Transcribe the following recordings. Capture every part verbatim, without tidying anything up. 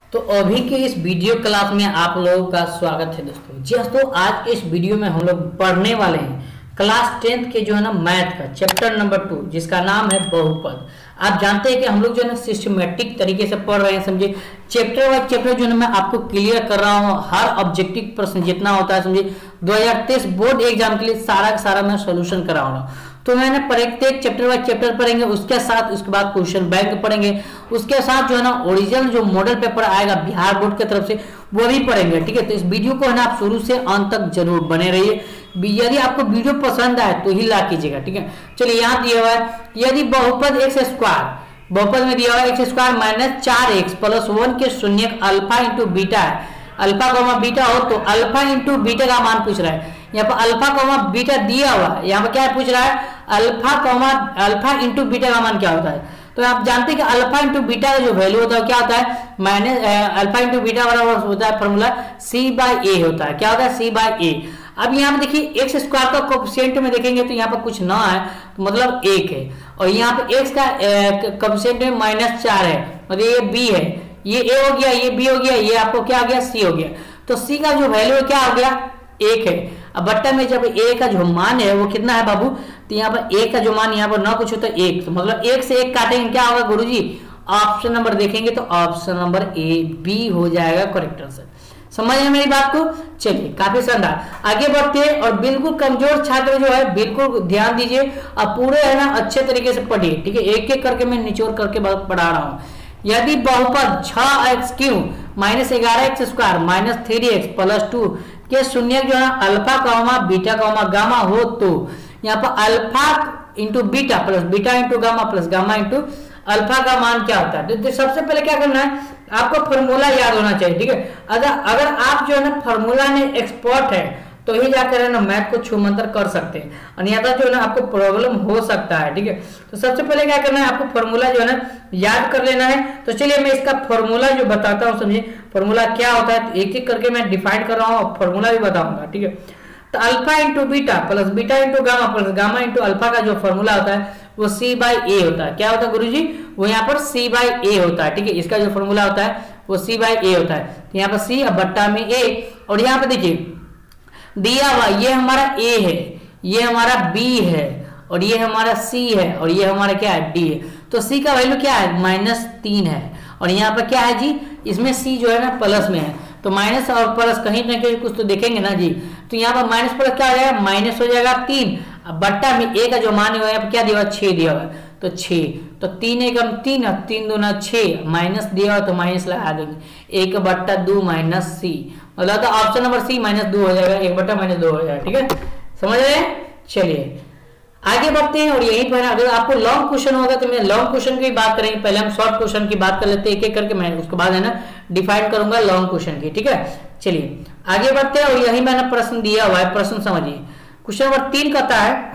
तो अभी के इस वीडियो क्लास में आप लोगों का स्वागत है दोस्तों। जी दोस्तों, आज इस वीडियो में हम लोग पढ़ने वाले हैं क्लास टेंथ के जो है ना मैथ का चैप्टर नंबर टू, जिसका नाम है बहुपद। आप जानते हैं कि हम लोग जो है ना सिस्टमेटिक तरीके से पढ़ रहे हैं, समझे। चैप्टर वाइज चैप्टर जो है ना मैं आपको क्लियर कर रहा हूँ। हर ऑब्जेक्टिव प्रश्न जितना होता है, समझे, दो हजार तेईस बोर्ड एग्जाम के लिए सारा का सारा मैं सोल्यूशन करा रहा हूँ। तो मैंने प्रत्येक चैप्टर वाइज चैप्टर पढ़ेंगे, उसके साथ उसके बाद क्वेश्चन बैंक पढ़ेंगे, उसके साथ जो है ना ओरिजिनल जो मॉडल पेपर आएगा बिहार बोर्ड की तरफ से वो भी पढ़ेंगे। ठीक है, तो इस वीडियो को है ना आप शुरू से अंत तक जरूर बने रहिए। यदि आपको वीडियो पसंद आए तो ही लाइक कीजिएगा। ठीक है, चलिए यहाँ दिया हुआ है, यदि बहुपद एक्स स्क्वायर, बहुपद में दिया हुआ है एक्स स्क्वायर माइनस चार एक्स प्लस वन के शून्य अल्फा इंटू बीटा है, अल्फा कॉमा बीटा हो तो अल्फा इंटू बीटा का मान पूछ रहा है। यहाँ पर अल्फा कॉमा बीटा दिया हुआ है, यहाँ पर क्या पूछ रहा है, alpha comma alpha into beta का मान क्या होता है। तो आप जानते हैं कि अल्फा इंटू बीटा का जो वैल्यू होता है क्या होता है, माइनस अल्फा इंटू बीटा बराबर होता है फॉर्मूला सी बाई ए होता है। क्या होता है, सी बाई ए। अब यहाँ पे देखिए एक्स स्क्वायर का कोफिशिएंट में देखेंगे तो यहाँ पर कुछ ना है, तो मतलब एक है, और यहाँ पे एक्स का कोफिशिएंट में माइनस चार है, मतलब ये बी है, ये ए हो गया, ये बी हो गया, ये आपको क्या हो गया, सी हो गया। तो सी का जो वैल्यू है क्या हो गया, एक है। अब बट्टा में जब ए का जो मान है वो कितना है बाबू, तो यहाँ पर ए का जो मान यहाँ पर ना कुछ हो तो एक, तो मतलब एक से एक काटेंगे क्या होगा गुरुजी, ऑप्शन नंबर देखेंगे तो ऑप्शन नंबर ए बी हो जाएगा करेक्ट आंसर। समझ रहे मेरी बात को। चलिए, काफी शानदार, आगे बढ़ते हैं। और बिल्कुल कमजोर छात्र जो है बिल्कुल ध्यान दीजिए और पूरे है ना अच्छे तरीके से पढ़िए। ठीक है, एक एक करके मैं निचोड़ करके पढ़ा रहा हूँ। यदि बहुपद छह एक्स क्यू माइनस ग्यारह x square minus three x plus two के शून्य जो है alpha comma beta comma gamma हो तो यहाँ पर alpha into beta plus beta into gamma plus gamma into alpha का मान क्या होता है। तो सबसे पहले क्या करना है, आपको फॉर्मूला याद होना चाहिए। ठीक है, अगर अगर आप जो है ना फॉर्मूला में एक्सपर्ट है तो ही जाकर है ना मैथ को छूमंतर कर सकते हैं, और यहाँ जो है ना आपको प्रॉब्लम हो सकता है। ठीक है, तो सबसे पहले क्या करना है, आपको फॉर्मूला जो है ना याद कर लेना है। तो चलिए मैं इसका फॉर्मूला जो बताता हूँ, समझिए फॉर्मूला क्या होता है, एक एक करके मैं डिफाइन कर रहा हूँ और फॉर्मूला भी बताऊंगा। ठीक है, तो alpha into beta plus beta into gamma plus gamma into alpha का जो फॉर्मूला होता है वो सी बाई ए होता है। क्या होता है गुरुजी, वो यहाँ पर सी बाई ए होता है। ठीक है, इसका जो फॉर्मूला होता है वो सी बाई ए होता है। तो यहाँ पर सी और बट्टा में ए, और यहाँ पे देखिए दिया हुआ ये हमारा ए है, ये हमारा बी है, और ये हमारा सी है, और ये हमारा क्या है, डी है। तो सी का वैल्यू क्या है, माइनस तीन है, और यहाँ पर क्या है जी, इसमें सी जो है ना प्लस में है, तो माइनस और प्लस कहीं ना कहीं कुछ तो देखेंगे ना जी। तो यहाँ पर माइनस प्लस क्या हो जाएगा, माइनस हो जाएगा तीन, अब बट्टा में ए का जो मान है यहाँ पर क्या दिया हुआ, छः दिया हुआ है, तो छः, तो तीन एक तीन, तीन दो ना छः, माइनस दिया हुआ तो माइनस लगा देंगे, एक बट्टा दो माइनस सी, मतलब तो ऑप्शन नंबर सी माइनस दो हो जाएगा, एक बट्टा माइनस दो हो जाएगा। ठीक है, समझ रहे हैं। चलिए आगे बढ़ते हैं, और यही पर अगर आपको लॉन्ग क्वेश्चन होगा तो मैं लॉन्ग क्वेश्चन की बात करेंगे, पहले हम शॉर्ट क्वेश्चन की बात कर लेते हैं एक एक करके, मैं उसके बाद है ना डिफाइन करूंगा लॉन्ग क्वेश्चन की। ठीक है, चलिए आगे बढ़ते हैं, और यही मैंने प्रश्न दिया हुआ है, प्रश्न समझिए। क्वेश्चन नंबर तीन कहता है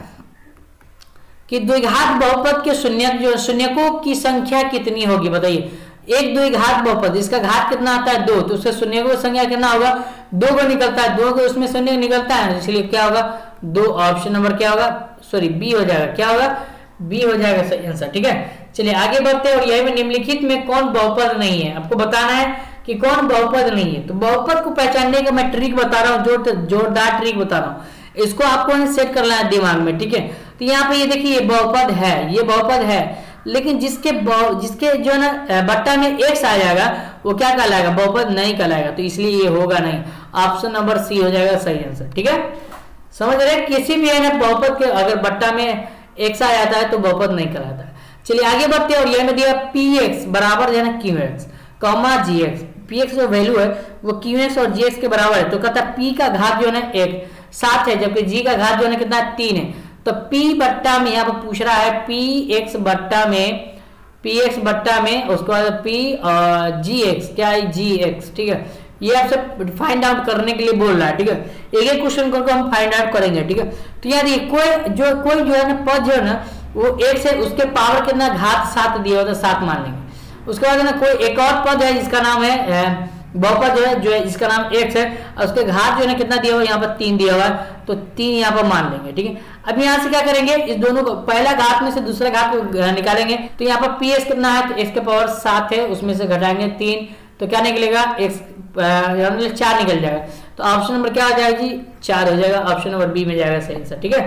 कि द्विघात बहुपद के शून्य जो शून्यकों की संख्या कितनी होगी, बताइए। एक द्विघात बहुपद, इसका घात कितना आता है, दो, तो उससे शून्यकों की संख्या कितना होगा, दो को निकलता है, दो को उसमें शून्य निकलता है, इसलिए क्या होगा, दो, ऑप्शन नंबर क्या होगा, सॉरी बी हो जाएगा। क्या होगा, बी हो जाएगा सही आंसर। ठीक है, चलिए आगे बढ़ते हैं, और यही में निम्नलिखित में कौन बहुपद नहीं है, आपको बताना है कि कौन बहुपद नहीं है। तो बहुपद को पहचानने का मैं ट्रिक बता रहा हूँ, जोर जोरदार ट्रिक बता रहा हूँ, इसको आपको सेट करना है दिमाग में। ठीक है, तो यहाँ पे ये देखिए ये बहुपद है, ये बहुपद है, लेकिन जिसके जिसके जो है ना बट्टा में एक्स आ जाएगा वो क्या कहलाएगा, बहुपद नहीं कहलाएगा, तो इसलिए ये होगा नहीं, ऑप्शन नंबर सी हो जाएगा सही आंसर। ठीक है, समझ रहे, किसी भी है ना बहुपद के अगर बट्टा में एक्स आ जाता है तो बहुपद नहीं कहलाता है। चलिए आगे बढ़ते हैं, और यह में दिया पी एक्स बराबर जो है ना q x comma g x, p x जो वैल्यू है वो क्यू एक्स और जी एक्स के बराबर है, तो कहता है पी का घात जो है ना एक सात है, जबकि जी का घात जो है ना कितना तीन है। तो P बट्टा में यहाँ पर पूछ रहा है पी एक्स बट्टा में, पी एक्स बट्टा में, उसके बाद P और जी एक्स क्या है, जी एक्स। ठीक है, ये आपसे फाइंड आउट करने के लिए बोल रहा है। ठीक है, एक एक क्वेश्चन को हम फाइंड आउट करेंगे। ठीक है, तो यहाँ देखिए कोई जो कोई जो है ना पद जो है ना वो एक से उसके पावर कितना घात सात दिया होता है, सात मान लेंगे। उसके बाद है ना कोई एक और पद है जिसका नाम है बहुपद जो है जो है जिसका नाम एक्स है, और उसके घात जो है ना कितना दिया हुआ है, यहाँ पर तीन दिया हुआ है, तो तीन यहाँ पर मान लेंगे। ठीक है, अब यहाँ से क्या करेंगे, इस दोनों को पहला घात में से दूसरा घात को निकालेंगे, तो यहाँ पर पी एक्स कितना है, तो एक्स के पावर सात है, उसमें से घटाएंगे तीन, तो क्या निकलेगा, एक्स चार निकल जाएगा। तो ऑप्शन नंबर क्या आ जाएगा जी, चार हो जाएगा, ऑप्शन नंबर बी में जाएगा सही आंसर। ठीक है,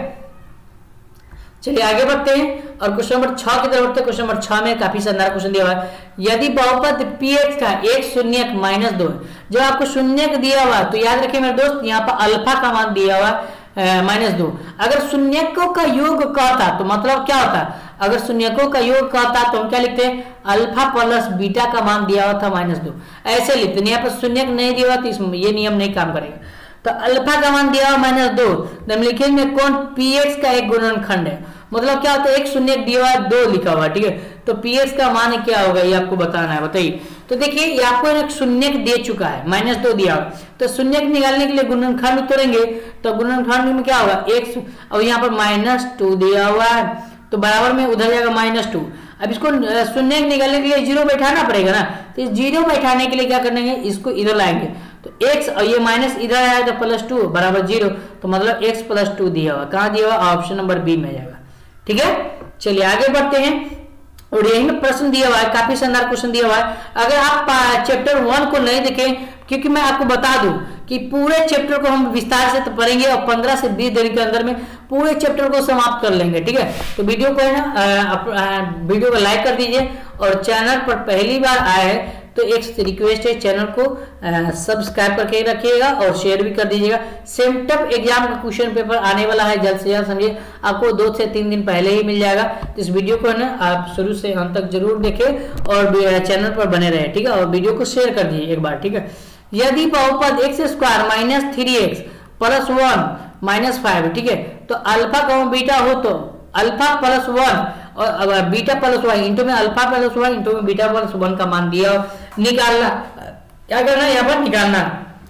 चलिए आगे बढ़ते हैं और क्वेश्चन नंबर छह की तरफ बढ़ते हैं। क्वेश्चन नंबर छह में काफी शानदार क्वेश्चन दिया हुआ है, यदि बहुपद px का एक शून्यक माइनस दो है। जब आपको शून्यक दिया हुआ तो याद रखिए मेरे दोस्त, यहाँ पर अल्फा का मान दिया हुआ माइनस दो। अगर शून्यकों का योग कहता तो मतलब क्या होता, अगर शून्यकों का योग कहता तो हम क्या लिखते हैं, अल्फा प्लस बीटा का मान दिया हुआ था माइनस दो, ऐसे लिखते हैं। यहाँ पर शून्यक नहीं दिया हुआ तो इसमें ये नियम नहीं काम करेगा। तो अल्फा का मान दिया हुआ माइनस दो, निम्नलिखित में कौन px का एक गुणनखंड है। मतलब क्या होता है, एक शून्य दिया हुआ दो लिखा हुआ, ठीक है, तो px का मान क्या होगा ये आपको बताना है, बताइए। तो देखिए ये आपको एक शून्य दे चुका है, माइनस दो दिया हुआ, तो शून्य निकालने के लिए गुणनखंड तोड़ेंगे, तो गुणनखंड में क्या होगा, एक और यहाँ पर माइनस टू दिया हुआ है, तो बराबर में उधर जाएगा माइनस टू। अब इसको शून्य निकालने के लिए जीरो बैठाना पड़ेगा ना, तो इस जीरो बैठाने के लिए क्या करेंगे, इसको इधर लाएंगे, तो x और ये माइनस इधर आया तो प्लस टू बराबर जीरो, तो मतलब x प्लस टू दिया हुआ, कहाँ दिया हुआ, ऑप्शन नंबर बी में जाएगा। ठीक है, चलिए आगे बढ़ते हैं। और यही में प्रश्न दिया हुआ है, काफी शानदार क्वेश्चन दिया हुआ है। अगर आप चैप्टर वन को नहीं देखें, क्योंकि मैं आपको बता दूं कि पूरे चैप्टर को हम विस्तार से तो पढ़ेंगे और पंद्रह से बीस दिन के अंदर में पूरे चैप्टर को समाप्त कर लेंगे। ठीक है, तो वीडियो को है ना, वीडियो को लाइक कर दीजिए और चैनल पर पहली बार आए हैं तो एक रिक्वेस्ट है, चैनल को सब्सक्राइब करके रखिएगा और शेयर भी कर दीजिएगा। सेमटप एग्जाम का क्वेश्चन पेपर आने वाला है जल्द से जल्द, समझिए आपको दो से तीन दिन पहले ही मिल जाएगा। तो इस वीडियो को ना आप शुरू से अंत तक जरूर देखें और चैनल पर बने रहे। ठीक है, और वीडियो को शेयर कर दीजिए एक बार। ठीक है, यदि बहुपद x square minus three x plus one minus five, ठीक है, तो अल्फा का बीटा हो तो अल्फा प्लस वन और बीटा प्लस वन इंटू में अल्फा प्लस वन इंटू में बीटा प्लस वन का मान दिया, निकालना, क्या करना है यहाँ पर निकालना।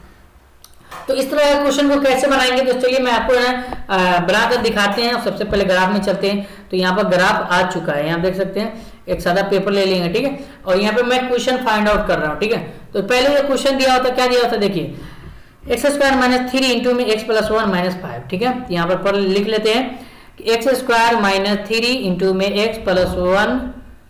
तो इस तरह के क्वेश्चन को कैसे बनाएंगे, तो चलिए मैं आपको ना बनाकर दिखाते हैं। सबसे पहले ग्राफ में चलते हैं, तो यहाँ पर ग्राफ आ चुका है, यहाँ देख सकते हैं, एक सादा पेपर ले लेंगे। ठीक है, और यहाँ पे मैं क्वेश्चन फाइंड आउट कर रहा हूँ। ठीक है, तो पहले जो क्वेश्चन दिया होता, क्या दिया होता, देखिए x square minus three into में x plus one minus five. ठीक है, यहाँ पर लिख लेते हैं x square minus three into में एक्स प्लस वन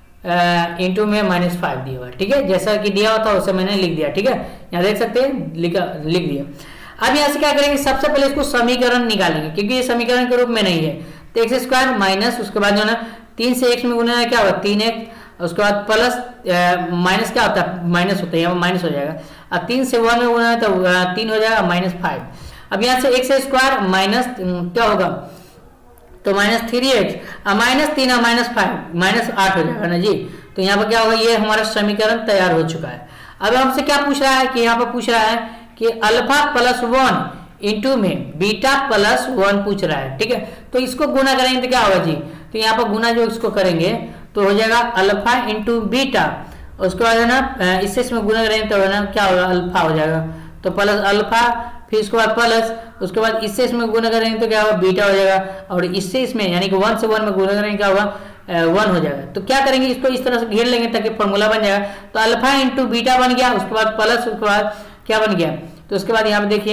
इंटू में माइनस फाइव दिया हुआ। ठीक है, जैसा कि दिया होता है उसे मैंने लिख दिया। ठीक है, यहाँ देख सकते हैं, लिखा लिख दिया। अब यहाँ से क्या करेंगे, सबसे पहले इसको समीकरण निकालेंगे, क्योंकि ये समीकरण के रूप में नहीं है। तो एक्स स्क्वायर माइनस, उसके बाद जो है ना तीन से एक्स में गुना है, क्या होगा, तीन एक्स, उसके बाद प्लस माइनस क्या होता है, माइनस होता है, यहाँ माइनस हो जाएगा। अब तीन से वन में गुना है तो तीन हो जाएगा माइनस फाइव। अब यहाँ से एक्स स्क्वायर माइनस क्या होगा, तो माइनस थ्री एक्स माइनस तीन माइनस फाइव माइनस आठ हो जाएगा ना जी। तो यहाँ पर क्या होगा, ये हमारा समीकरण तैयार हो चुका है। अब हमसे क्या पूछ रहा है कि यहाँ पर पूछ रहा है कि अल्फा प्लस वन इंटू में बीटा प्लस वन पूछ रहा है। ठीक है, तो इसको गुना करेंगे तो क्या होगा जी, तो यहाँ पर गुना जो इसको करेंगे तो हो जाएगा अल्फा इंटू बीटा, उसके बाद है ना इससे इसमें गुना करेंगे तो है ना क्या होगा, अल्फा हो जाएगा, तो प्लस अल्फा, फिर इसके बाद प्लस, उसके बाद इससे इसमें गुना करेंगे तो क्या होगा, बीटा हो जाएगा, और इससे इसमें यानी कि वन से वन में गुना करेंगे क्या होगा, वन हो जाएगा। तो क्या करेंगे, इसको इस तरह से घेर लेंगे ताकि फॉर्मूला बन जाएगा। तो अल्फा इंटू बीटा बन गया, उसके बाद प्लस, उसके बाद क्या बन गया, तो उसके बाद यहाँ पे देखिए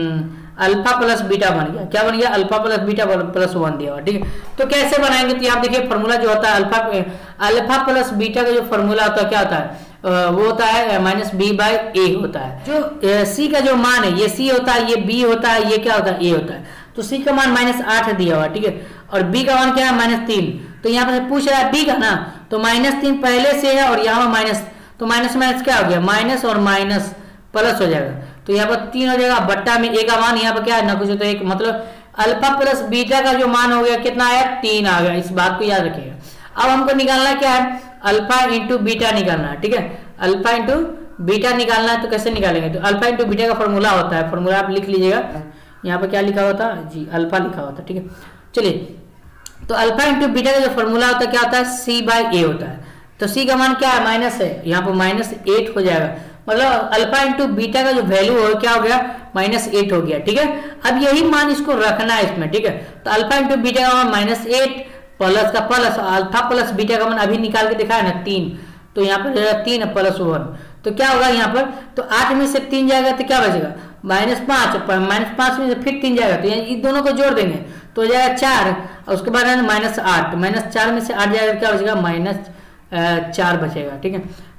अल्फा प्लस बीटा बन गया, क्या बन गया, alpha plus beta plus one दिया हुआ। ठीक है, तो कैसे बनाएंगे, तो यहाँ देखिए फॉर्मूला जो होता है अल्फा अल्फा प्लस बीटा का जो फॉर्मूला होता है क्या होता है, वो होता है माइनस बी बाई ए होता है। जो सी का जो मान है, ये सी होता है, ये बी होता है, ये क्या होता है, ए होता है। तो सी का मान माइनस आठ दिया हुआ, ठीक है, और बी का मान क्या है, माइनस तीन। तो यहाँ पर पूछ रहा है बी का ना, तो माइनस तीन पहले से है और यहाँ माइनस, तो माइनस माइनस क्या हो गया, माइनस और माइनस प्लस हो जाएगा, तो यहाँ पर तीन हो जाएगा, बट्टा में ए का मान यहाँ पर क्या है ना कुछ, तो एक मतलब अल्फा प्लस बीटा का जो मान हो गया कितना आया, तीन आ गया। इस बात को याद रखिएगा। अब हमको निकालना क्या है, अल्फा इंटू बीटा निकालना है। ठीक है, अल्फा इंटू बीटा निकालना है, तो कैसे निकालेंगे, तो अल्फा इंटू बीटा का फॉर्मूला होता है, फॉर्मूला आप लिख लीजिएगा, यहाँ पर क्या लिखा होता है जी, अल्फा लिखा होता है। ठीक है, चलिए, तो अल्फा इंटू बीटा का जो फॉर्मूला होता है क्या होता है, सी बाई ए होता है। तो सी का मान क्या है, माइनस है, यहाँ पर माइनस एट हो जाएगा, मतलब अल्फा इंटू बीटा का जो वैल्यू हो क्या हो गया, माइनस एट हो गया। ठीक है, अब यही मान इसको रखना है इसमें। ठीक है, तो अल्फा इंटू बीटा का मान माइनस एट, प्लस का प्लस, अल्फा प्लस बीटा का मान अभी निकाल के दिखाया ना तीन, तो यहाँ पर तीन प्लस वन, तो क्या होगा यहाँ पर, तो आठ में से तीन जाएगा तो क्या बचेगा, माइनस पाँच, माइनस पाँच में से फिर तीन जाएगा, तो इन दोनों को जोड़ देंगे तो हो जाएगा चार, और उसके बाद है माइनस आठ, माइनस चार में से आठ जाएगा क्या बचेगा, माइनस चार बचेगा। ठीक है,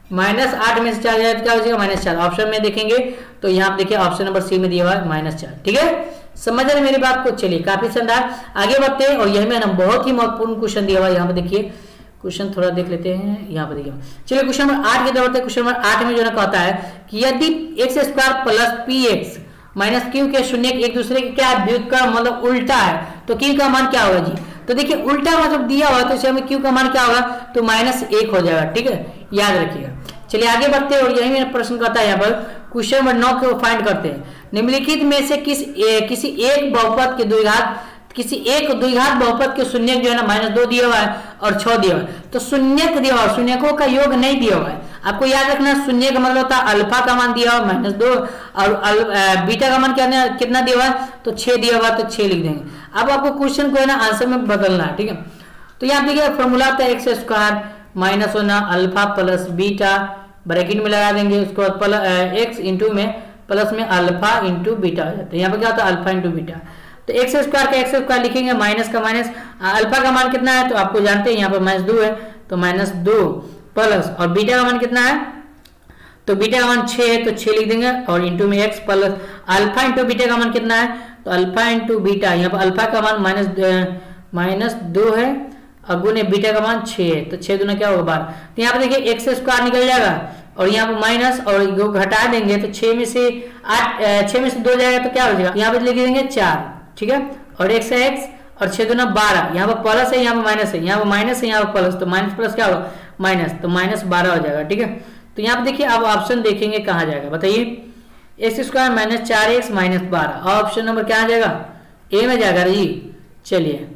माइनस आठ में से चार जाए तो क्या हो जाएगा माइनस चार। ऑप्शन में देखेंगे तो यहाँ पे देखिए ऑप्शन नंबर सी में दिया हुआ है माइनस चार। ठीक है, समझ रहे मेरी बात को। चलिए काफी शानदार, आगे बढ़ते हैं। और यही में ना बहुत ही महत्वपूर्ण क्वेश्चन दिया हुआ है, यहाँ पे देखिए क्वेश्चन थोड़ा देख लेते हैं। यहाँ पे देखिए, चलिए क्वेश्चन नंबर आठ की तरफ बढ़ते हैं। क्वेश्चन नंबर आठ में जो है कहता है कि यदि x square plus p x minus q के शून्य एक दूसरे के क्या व्युत्क्रम मतलब उल्टा है तो क्यू का मान क्या होगा जी। तो देखिए उल्टा मतलब दिया हुआ तो इसे हमें क्यू का मान क्या होगा तो माइनस एक हो जाएगा। ठीक है, याद रखिएगा। चलिए आगे बढ़ते हैं। और यही मेरा प्रश्न करता है यहाँ पर क्वेश्चन नंबर नौ को फाइंड करते हैं। निम्नलिखित में से किस ए, किसी एक बहुपद के द्विघात किसी एक द्विघात बहुपद के शून्यक जो है ना माइनस दो दिया हुआ है और छह दिया हुआ है। तो शून्यक दिया हुआ है, शून्यकों का योग नहीं दिया हुआ है। आपको याद रखना शून्य का मतलब होता है अल्फा का मान दिया हुआ माइनस दो और अल, बीटा का मान क्या कितना दिया हुआ है तो छह दिया हुआ तो छह लिख देंगे। अब आपको क्वेश्चन को है ना आंसर में बदलना है। ठीक है, तो यहाँ देखिए फॉर्मूला होता है एक्स स्क्वायर माइनस होना अल्फा प्लस बीटा ब्रैकेट में लगा देंगे, उसके बाद प्लस एक्स इंटू में प्लस में अल्फा इंटू बीटा हो जाता है। यहाँ पे क्या होता है अल्फा इंटू बीटा। तो एक्स स्क्वायर का एक्स स्क्वायर लिखेंगे माइनस का माइनस अल्फा का मान कितना है तो आपको जानते हैं यहाँ पर माइनस दो है तो माइनस दो प्लस और बीटा का मान कितना है तो बीटा का मान छह है तो छह लिख देंगे और इंटू में x plus alpha into beta का मान कितना है तो अल्फा इंटू बीटा। यहाँ पर अल्फा का मान माइनस माइनस दो है और गुने बीटा का मान छह है तो छह दूना क्या होगा बारह। तो यहाँ पर देखिए एक्स स्क्वायर निकल जाएगा और यहाँ पर माइनस और घटा देंगे तो छह में से आठ छह में से दो जाएगा तो क्या हो जाएगा यहाँ पर लिख देंगे चार। ठीक है, और एक्स है एक्स और छह दूना बारह, यहाँ पर प्लस है यहाँ पर माइनस है, यहाँ पर माइनस है यहाँ पर प्लस तो माइनस प्लस क्या होगा माइनस तो माइनस बारह हो जाएगा। ठीक है, तो यहाँ पर देखिए अब ऑप्शन देखेंगे कहाँ जाएगा बताइए एक्स स्क्वायर माइनस चार एक्स माइनस बारह ऑप्शन नंबर क्या आ जाएगा ए में जाएगा जी। चलिए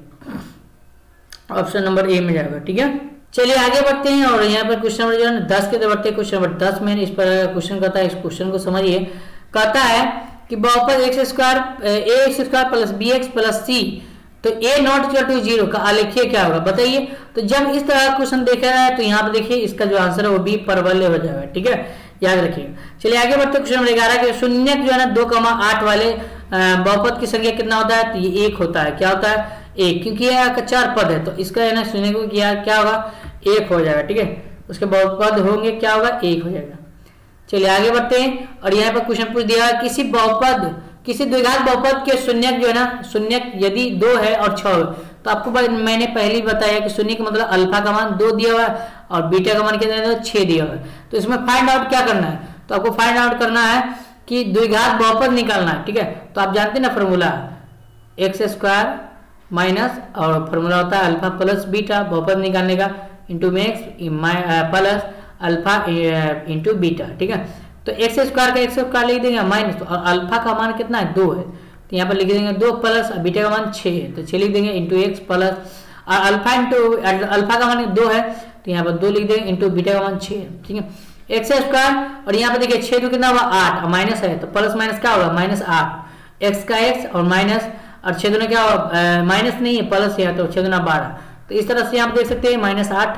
ऑप्शन नंबर ए में जाएगा। ठीक है, चलिए आगे बढ़ते हैं। और यहाँ पर क्वेश्चन नंबर जो है दस के तरफ बढ़ते हैं। क्वेश्चन नंबर दस में इस पर क्वेश्चन करता है, इस क्वेश्चन को समझिए। कहता है कि बहुपद x square a x square plus b x plus c तो a not equal to zero का आलेख्य क्या होगा बताइए। तो जब इस तरह का क्वेश्चन देखा है तो यहाँ पर देखिए इसका जो आंसर है वो बी परवलय हो जाएगा। ठीक है, याद रखिए। चलिए आगे बढ़ते क्वेश्चन नंबर ग्यारह के शून्य जो है ना दो कमा आठ वाले बहुपद की संख्या कितना होता है तो ये एक होता है। क्या होता है एक, क्योंकि ये चार पद है तो इसका है ना शून्य को किया क्या होगा एक हो जाएगा। ठीक है, उसके बहुपद होंगे क्या होगा एक हो जाएगा। चलिए आगे बढ़ते हैं। और यहाँ पर क्वेश्चन पूछ दिया है किसी बहुपद किसी द्विघात बहुपद के शून्यक जो है ना शून्यक यदि दो है और छह हो तो आपको मैंने पहले ही बताया कि शून्य का मतलब अल्फा का मान दो दिया हुआ है और बीटा का मान कितना है छह दिया हुआ है। तो इसमें फाइंड आउट क्या करना है तो आपको फाइंड आउट करना है कि द्विघात बहुपद निकालना है। ठीक है, तो आप जानते हैं ना फॉर्मूला एक्स स्क्वायर माइनस और फॉर्मूला होता है अल्फा प्लस बीटा बहुपद निकालने का इंटू में x plus alpha into beta. ठीक है, तो एक्स स्क्वायर का एक्स स्क्वायर लिख देंगे माइनस और अल्फा का मान कितना है दो है तो यहाँ पर लिख देंगे दो प्लस बीटा का मान छः है तो छः लिख देंगे इंटू एक्स प्लस और अल्फा इंटू अल्फा का मान दो है तो यहाँ पर दो लिख देंगे इंटू बीटा का मान छः है। ठीक है, एक्स स्क्वायर और यहाँ पर देखिए छः तो कितना हुआ आठ और माइनस है तो प्लस माइनस क्या होगा माइनस आठ एक्स का एक्स और माइनस और छः दूना क्या होगा माइनस नहीं है प्लस है तो छः दूना बारह। तो इस तरह से यहाँ पर देख सकते हैं माइनस आठ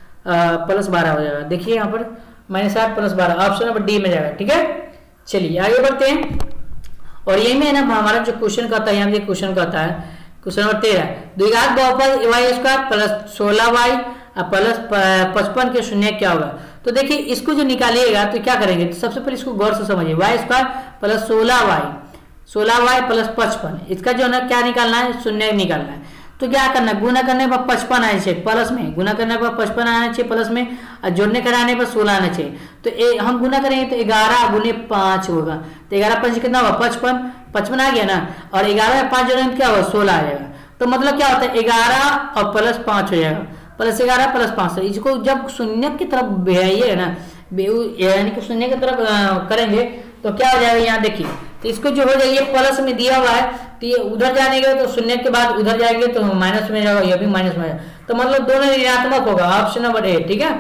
प्लस बारह हो जाएगा। देखिए यहाँ पर माइनस आठ प्लस बारह ऑप्शन नंबर डी में जाएगा। ठीक है, चलिए आगे बढ़ते हैं। और यही में ना हमारा जो क्वेश्चन कहता है यहाँ पे क्वेश्चन कहता है क्वेश्चन नंबर तेरह द्विघात बहुपद वाई स्क्वायर प्लस सोलह वाई प्लस पचपन के शून्य क्या होगा। तो देखिए इसको जो निकालिएगा तो क्या करेंगे तो सबसे पहले इसको गौर से समझिए वाई स्क्वायर प्लस सोलह वाई सोलह वाई प्लस पचपन इसका जो है ना क्या निकालना है शून्य निकालना है। तो क्या करना है गुना करने पर पचपन आना चाहिए प्लस में गुना करने पर पचपन आना चाहिए प्लस में और जोड़ने कराने पर सोलह आना चाहिए। तो ए, हम गुना करेंगे तो ग्यारह गुने पाँच होगा तो ग्यारह पाँच कितना होगा पचपन पचपन आ गया ना और ग्यारह में पाँच जोड़ेंगे क्या होगा सोलह आ जाएगा। तो मतलब क्या होता है ग्यारह और प्लस पाँच हो जाएगा प्लस ग्यारह प्लस पाँच। इसको जब शून्य की तरफ भेजिए ना यानी कि शून्य की तरफ करेंगे तो क्या हो जाएगा यहाँ देखिए तो इसको जो हो जाएगा प्लस में दिया हुआ है तो ये उधर जाने के तो शून्य के बाद उधर जाएंगे तो माइनस में जाएगा ये भी माइनस में जाएगा तो मतलब दोनों ऋणात्मक होगा ऑप्शन नंबर ए। ठीक है,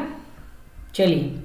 चलिए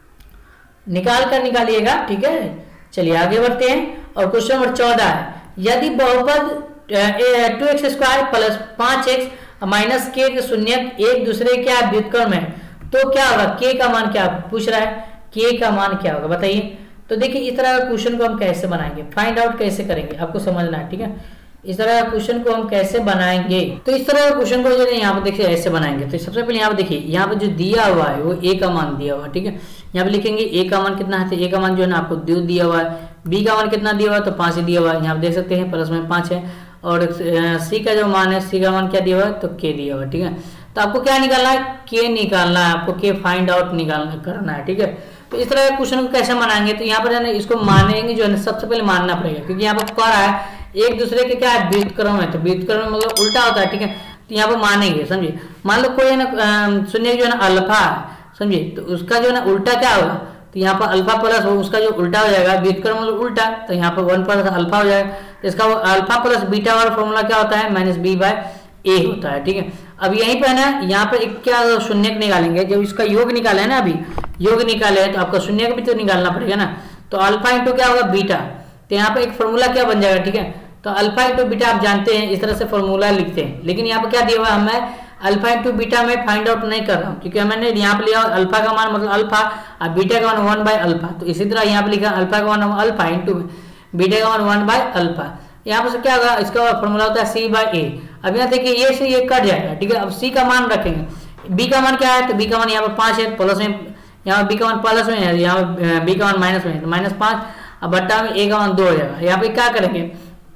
निकाल कर निकालिएगा। ठीक है, चलिए आगे बढ़ते हैं। और क्वेश्चन नंबर चौदह है यदि बहुपद टू एक्स स्क्वायर प्लस पांच एक्स माइनस के शून्य एक दूसरे के व्युत्क्रम है तो क्या होगा के का मान क्या पूछ रहा है के का मान क्या होगा बताइए। तो देखिए इस तरह का क्वेश्चन को हम कैसे बनाएंगे फाइंड आउट कैसे करेंगे आपको समझना है। ठीक है, इस तरह का क्वेश्चन को हम कैसे बनाएंगे, तो इस तरह का क्वेश्चन को जो है यहाँ पे देखिए ऐसे बनाएंगे। तो सबसे पहले यहाँ पे देखिए, यहाँ पे जो दिया हुआ है वो ए का मान दिया हुआ है, ठीक है। यहाँ पे लिखेंगे ए का मान कितना है, तो ए का मान जो है ना आपको दो दिया हुआ है, बी का मान कितना दिया हुआ है, तो पाँच दिया हुआ है, यहाँ पे देख सकते हैं प्लस में पाँच है, और सी का जो मान है, सी का मान क्या दिया हुआ है, तो के दिया हुआ है, ठीक है। तो आपको क्या निकालना है, के निकालना है, आपको के फाइंड आउट निकालना करना है, ठीक है। तो इस तरह के क्वेश्चन को कैसे मानेंगे, तो यहाँ पर जो है इसको मानेंगे जो है सबसे पहले मानना पड़ेगा, क्योंकि यहाँ पर कह रहा है एक दूसरे के क्या है, व्युत्क्रम है, तो व्युत्क्रम मतलब उल्टा होता है, ठीक है। तो यहाँ पर मानेंगे, समझिए। मान लो कोई है ना शून्य जो है ना अल्फा है, समझिए, तो उसका जो है ना उल्टा क्या होगा, तो यहाँ पर अल्फा प्लस हो उसका जो उल्टा हो जाएगा, व्युत्क्रम मतलब उल्टा, तो यहाँ पर वन प्लस अल्फा हो जाएगा। इसका वो अल्फा प्लस बीटा वाला फॉर्मूला क्या होता है, माइनस बी बाय ए होता है, ठीक है। अब यहीं पर ना यहाँ पर एक क्या शून्य निकालेंगे, जब इसका योग निकाले है ना, अभी योग निकाले है तो आपका शून्य का भी तो निकालना पड़ेगा ना। तो अल्फा इंटू क्या होगा, बीटा, तो यहाँ पर एक फॉर्मूला क्या बन जाएगा, ठीक है। तो अल्फा इंटू बीटा आप जानते हैं, इस तरह से फॉर्मूला लिखते हैं, लेकिन यहाँ पर क्या दिया हुआ है, हमें अल्फा इंटू बीटा में फाइंड आउट नहीं कर रहा हूँ, क्योंकि मैंने यहाँ पे लिया अल्फा का मान मतलब अल्फा और बीटा का मान वन बाय अल्फा। तो इसी तरह यहाँ पे लिखा अल्फा का मान अल्फा इंटू बीटा का मान वन बाय अल्फा। यहाँ पर क्या होगा, इसका फॉर्मूला होता है सी बाय ए। अब यहाँ देखिए ये से ये कट जाएगा, ठीक है। अब सी का मान रखेंगे, बी का मान क्या है, तो बी का मान यहाँ पर पाँच है, प्लस में यहाँ बी का मान प्लस में है, यहाँ बी का मान माइनस में है, तो माइनस पाँच, अब बट्टा में ए का मान दो हो जाएगा। यहाँ पे क्या करेंगे,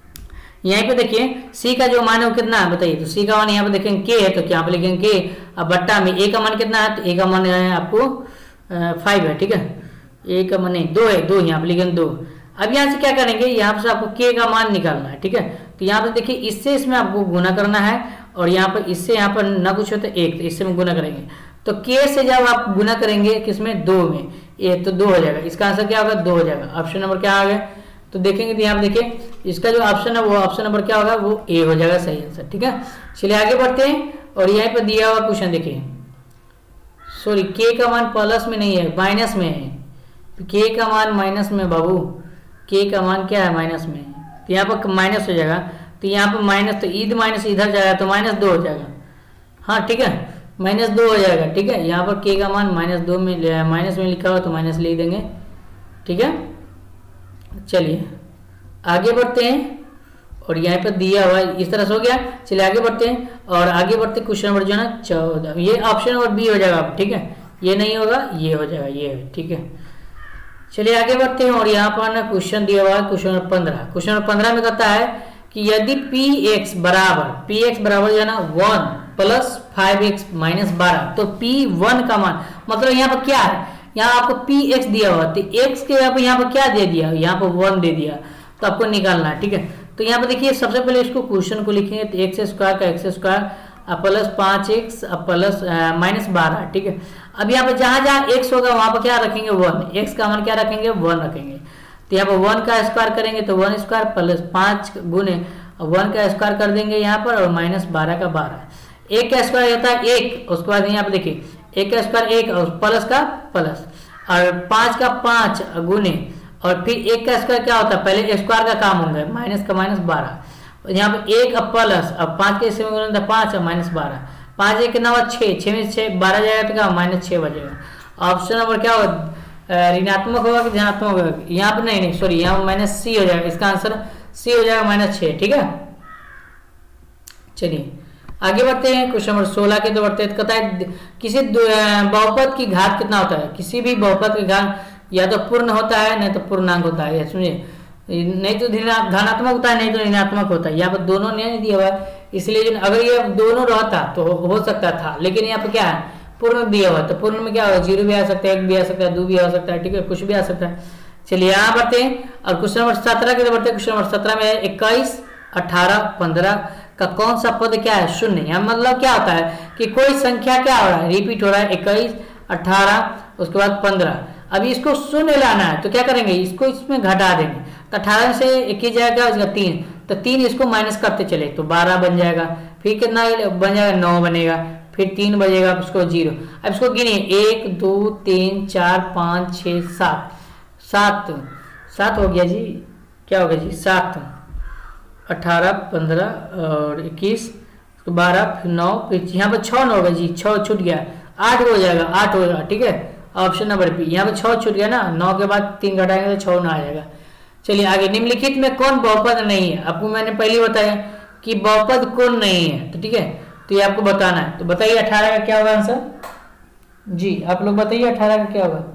यहीं पे देखिए सी का जो मान है वो कितना है बताइए, तो सी का मान यहाँ पे देखेंगे के है, तो यहाँ पे लिखेंगे के, अब बट्टा में ए का मान कितना है, तो ए का मान है आपको फाइव है, ठीक है। ए का मान नहीं, दो है, दो यहाँ पे लिखेंगे दो। अब यहाँ से क्या करेंगे, यहाँ से आपको के का मान निकालना है, ठीक है। तो यहाँ पे देखिए इससे इसमें आपको गुना करना है, और यहाँ पर इससे यहाँ पर ना कुछ होता है एक, तो इससे में गुना करेंगे। तो के से जब आप गुना करेंगे किसमें, दो में, ए तो दो हो जाएगा, इसका आंसर क्या होगा, दो हो जाएगा। ऑप्शन नंबर क्या आ गया, तो देखेंगे तो यहाँ पे देखिए इसका जो ऑप्शन है वो ऑप्शन नंबर क्या होगा, वो ए हो जाएगा, सही आंसर, ठीक है। चलिए आगे बढ़ते हैं, और यहाँ पर दिया हुआ क्वेश्चन देखिए, सॉरी के का मान प्लस में नहीं है, माइनस में है, के का मान माइनस में बाबू, के का मान क्या है, माइनस में, तो यहाँ पर माइनस हो जाएगा। तो यहाँ पर माइनस, तो ईद माइनस इधर जाएगा तो माइनस दो हो जाएगा, हाँ ठीक है, माइनस दो हो जाएगा, ठीक है। यहाँ पर के का मान माइनस दो में माइनस में लिखा हुआ तो माइनस लिख देंगे, ठीक है। चलिए आगे बढ़ते हैं, और यहाँ पर दिया हुआ इस तरह से हो गया। चलिए आगे बढ़ते हैं, और आगे बढ़ते क्वेश्चन नंबर जो है ना चौदह, ये ऑप्शन नंबर बी हो जाएगा, ठीक है, ये नहीं होगा, ये हो जाएगा, ये, ठीक है। चलिए आगे बढ़ते हैं, और यहाँ पर ना क्वेश्चन दिया हुआ है क्वेश्चन नंबर पंद्रह। क्वेश्चन नंबर पंद्रह में कहता है कि यदि पी एक्स बराबर पी एक्स बराबर जो है ना one plus five x minus बारह, तो पी वन का मान मतलब यहाँ पर क्या है, यहाँ आपको पी एक्स दिया हुआ, तो एक्स के यहाँ पर यहाँ पर क्या दे दिया, यहाँ पर वन दे दिया, तो आपको निकालना है, ठीक है। तो यहाँ पर देखिए सबसे पहले इसको क्वेश्चन को लिखेंगे, तो एक्स स्क्वायर का एक्स स्क्वायर प्लस पाँच एक्स प्लस माइनस बारह, ठीक है। अब यहाँ पर जहाँ जहाँ एक्स होगा वहाँ पर क्या रखेंगे, वन, एक्स का मान क्या रखेंगे, वन रखेंगे। तो यहाँ पर वन का स्क्वायर करेंगे तो वन स्क्वायर प्लस पाँच गुने वन का स्क्वायर कर देंगे यहाँ पर, और माइनस बारह का बारह, एक का स्क्वायर होता है एक, उसके बाद यहाँ पर देखिए एक का स्क्वायर एक, और प्लस का प्लस, और पाँच का पाँच गुने, और फिर एक का स्क्वायर क्या होता है, पहले स्क्वायर का काम होगा, माइनस का माइनस बारह, यहाँ पे एक अब प्लस, अब पाँच के इसमें गुना पाँच और माइनस बारह, पाँच एक नवा छः, छः में छः बारह जाएगा तो क्या माइनस छः बजेगा। ऑप्शन नंबर क्या होगा, ऋणात्मक होगा कि धनात्मक होगा, यहाँ पे नहीं नहीं सॉरी यहाँ माइनस सी हो जाएगा, इसका आंसर सी हो जाएगा माइनस छः, ठीक है। चलिए आगे बढ़ते हैं, क्वेश्चन नंबर सोलह के तो बढ़ते हैं, कहता है किसी बहुपद की घात कितना होता है, किसी भी बहुपद की घात या तो पूर्ण होता है नहीं तो पूर्णांक होता है, सुनिए, नहीं तो धनात्मक होता है नहीं तो ऋणात्मक होता है, यहाँ पर दोनों नहीं दिया हुआ है, इसलिए अगर ये दोनों रहता तो हो सकता था, लेकिन यहाँ पर क्या है पूर्ण दिया हुआ, तो पूर्ण में क्या होगा, जीरो भी आ सकता है, एक भी आ सकता है, दो भी आ सकता है, ठीक है, कुछ भी आ सकता है। चलिए यहाँ बढ़ते हैं, और क्वेश्चन नंबर सत्रह के बढ़ते हैं। क्वेश्चन नंबर सत्रह में इक्कीस अठारह पंद्रह का कौन सा पद क्या है, शून्य। यहाँ मतलब क्या होता है कि कोई संख्या क्या हो रहा है, रिपीट हो रहा है, इक्कीस अठारह उसके बाद पंद्रह, अभी इसको शून्य लाना है तो क्या करेंगे, इसको इसमें घटा देंगे, तो अठारह से इक्कीस जाएगा उसका तीन, तो तीन इसको माइनस करते चले तो बारह बन जाएगा, फिर कितना बन जाएगा, नौ बनेगा, फिर तीन बजेगा उसको जीरो। अब इसको गिनिए, एक दो तीन चार पाँच छः सात, सात सात हो गया जी, क्या हो गया जी, सात, अठारह पंद्रह और इक्कीस बारह फिर नौ, फिर यहाँ पर छः नौ होगा जी, छः छूट गया, आठ हो जाएगा, आठ होगा, ठीक है। ऑप्शन नंबर बी, यहाँ पर छः छूट गया ना, नौ के बाद तीन घटाएंगे तो छः ना आ जाएगा। चलिए आगे, निम्नलिखित में कौन बहुपद नहीं है? आपको मैंने पहले बताया कि बहुपद कौन नहीं है, तो ठीक है, तो ये आपको बताना है। तो बताइए अठारह का क्या होगा आंसर? जी आप लोग बताइए अठारह का क्या होगा?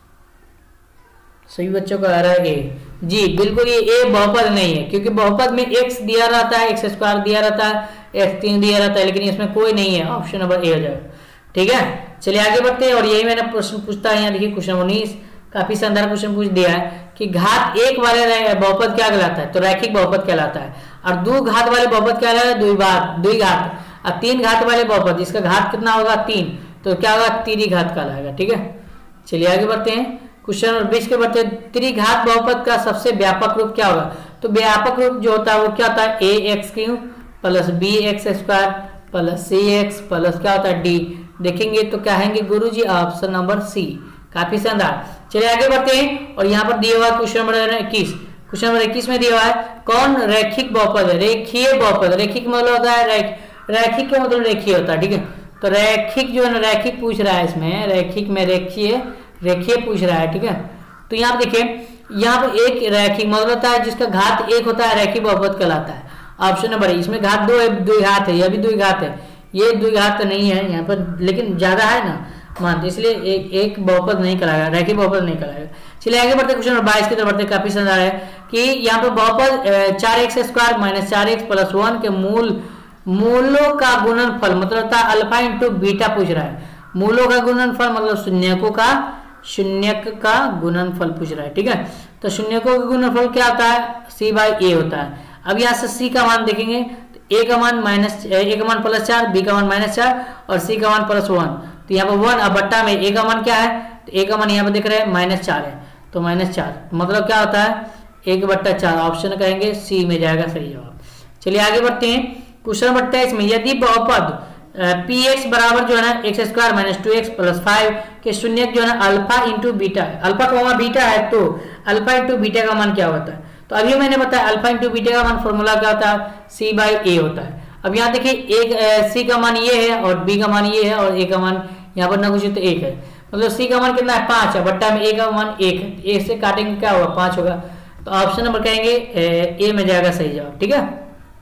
सभी बच्चों को आ रहा है ए। जी बिल्कुल, ये ए बहुपद नहीं है, क्योंकि बहुपद में एक्स दिया रहता है, एक्स स्क्वायर दिया रहता है, एक्स तीन दिया रहता है, लेकिन इसमें कोई नहीं है। ऑप्शन नंबर ए हो जाएगा। ठीक है, चलिए आगे बढ़ते हैं। और यही मैंने प्रश्न पूछता है यहाँ, देखिए क्वेश्चन उन्नीस, काफी शानदार क्वेश्चन पूछ दिया है कि घात एक वाले बहुपद क्या कहलाता है? तो रैखिक बहुपद कहलाता है। और दो घात वाले बहुपद क्या कहलाता है? द्विघात, द्विघात। और तीन घात वाले बहुपद, इसका घात कितना होगा? तीन, तो क्या होगा? त्रिघात कहलाएगा। ठीक है, चलिए आगे बढ़ते हैं। क्वेश्चन नंबर बीस के बढ़ते हैं, त्रिघात बहुपद का सबसे व्यापक रूप क्या होगा? तो व्यापक रूप जो होता है वो क्या होता है? A x cube plus b x square plus c x plus क्या होता है? डी। देखेंगे तो क्या कहेंगे गुरुजी? Option number C. काफी शानदार। चलिए आगे बढ़ते हैं। और यहाँ पर दिया हुआ क्वेश्चन नंबर इक्कीस, क्वेश्चन नंबर इक्कीस में दिया हुआ है कौन रैखिक बहुपद है? रेखीय बहुपद। रैखिक मतलब होता है रैख, रैखिक का मतलब रेखीय होता है। ठीक है, तो रैखिक जो है ना, रैखिक पूछ रहा है इसमें, रैखिक में रेखीय, रेखीय पूछ रहा है। ठीक है, तो यहाँ पे देखिए, यहाँ पे एक रैखिक मतलब होता है जिसका घात एक होता है, रैखिक बहुपद कहलाता है। ऑप्शन नंबर, इसमें घात दो है, द्विघात है, यह भी द्विघात है, ये द्विघात नहीं है यहाँ पर, लेकिन ज्यादा है ना मान, इसलिए एक एक बहुपद नहीं कहलाएगा, रैखिक बहुपद नहीं कहलाएगा। चलिए आगे बढ़ते, क्वेश्चन नंबर बाईस की तरफ बढ़ते। काफी शानदार है कि यहाँ पे बहुपद चार एक्स स्क्वायर माइनस चार एक्स प्लस वन के मूल मूलों का गुणनफल मतलब होता है अल्फा इंटू बीटा पूछ रहा है। मूलों का गुणनफल मतलब शून्यकों का शून्यक का गुणनफल पूछ रहा है। ठीक है, तो शून्यकों का गुणनफल क्या होता है? सी बाई ए होता है। अब यहाँ से सी का मान देखेंगे, तो ए का मान माइनस, ए का मान प्लस चार, बी का मान माइनस चार और सी का मान प्लस वन। तो यहाँ पर वन, अब बट्टा में ए का मान क्या है? तो ए का मान यहाँ पर देख रहे हैं माइनस चार है, तो माइनस चार मतलब क्या होता है? एक बट्टा चार। ऑप्शन कहेंगे सी में जाएगा सही जवाब। चलिए आगे बढ़ते हैं। क्वेश्चन नंबर तेईस में, यदि बहुपद पी एक्स बराबर जो है ना x square minus two x plus five के शून्य जो है ना अल्फा इंटू बीटा है, अल्फा का बीटा है, तो अल्फा इंटू बीटा का मान क्या होता है? तो अभी मैंने बताया अल्फा इंटू बीटा का मान फॉर्मूला क्या होता है? सी बाई ए होता है। अब यहाँ देखिए, एक सी का मान ये है और बी का मान ये है और ए का मान यहाँ पर ना कुछ तो एक है, मतलब सी का मान कितना है? पांच है, बट्टा में ए का मान एक है, ए से काटेंगे क्या होगा? पांच होगा। तो ऑप्शन नंबर कहेंगे ए में जाएगा सही जवाब। ठीक है,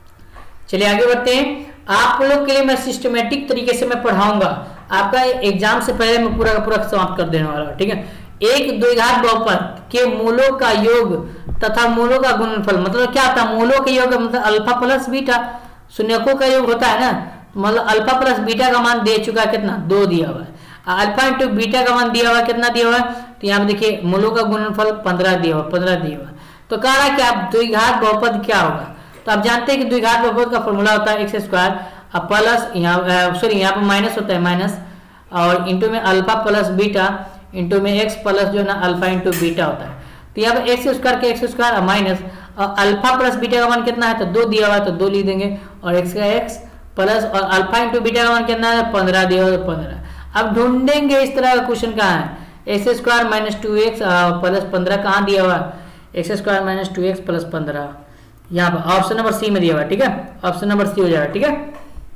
चलिए आगे बढ़ते हैं। आप लोग के लिए मैं सिस्टमेटिक तरीके से मैं पढ़ाऊंगा, आपका एग्जाम से पहले मैं पूरा का पूरा समाप्त कर देने वाला हूँ। ठीक है, एक द्विघात बहुपद के मूलों का योग तथा मूलों का गुणनफल मतलब क्या होता है? मूलों का योग मतलब अल्फा प्लस बीटा, शून्यकों का योग होता है ना, मतलब अल्फा प्लस बीटा का मान दे चुका है कितना? दो दिया हुआ है। अल्फा इंटू बीटा का मान दिया हुआ कितना दिया हुआ है? तो यहाँ पे देखिए मूलों का गुणनफल पंद्रह दिया हुआ, पंद्रह दिया हुआ। तो कह रहा है कि आप द्विघात बहुपद क्या होगा? तो आप जानते हैं कि द्विघात बहुपद का फॉर्मूला होता है एक्स स्क्वायर प्लस यहाँ सॉरी यहाँ पर माइनस होता है माइनस और इंटू में अल्फा प्लस बीटा इंटू में एक्स प्लस जो है ना अल्फा इंटू बीटा होता है। तो यहाँ पर एक्स स्क्वायर के एक्स स्क्वायर माइनस और अल्फा प्लस बीटा का मान कितना है? तो दो दिया हुआ है, तो दो लिख देंगे और एक्स का एक्स प्लस और अल्फा इंटू बीटा का मान कितना है? पंद्रह दिया हुआ, पंद्रह। अब ढूंढेंगे इस तरह का क्वेश्चन कहाँ है? X square minus two x plus पंद्रह कहाँ दिया हुआ है? X square minus two x plus पंद्रह यहाँ पर ऑप्शन नंबर सी में दिया हुआ है। ठीक है, ऑप्शन नंबर सी हो जाएगा। ठीक है,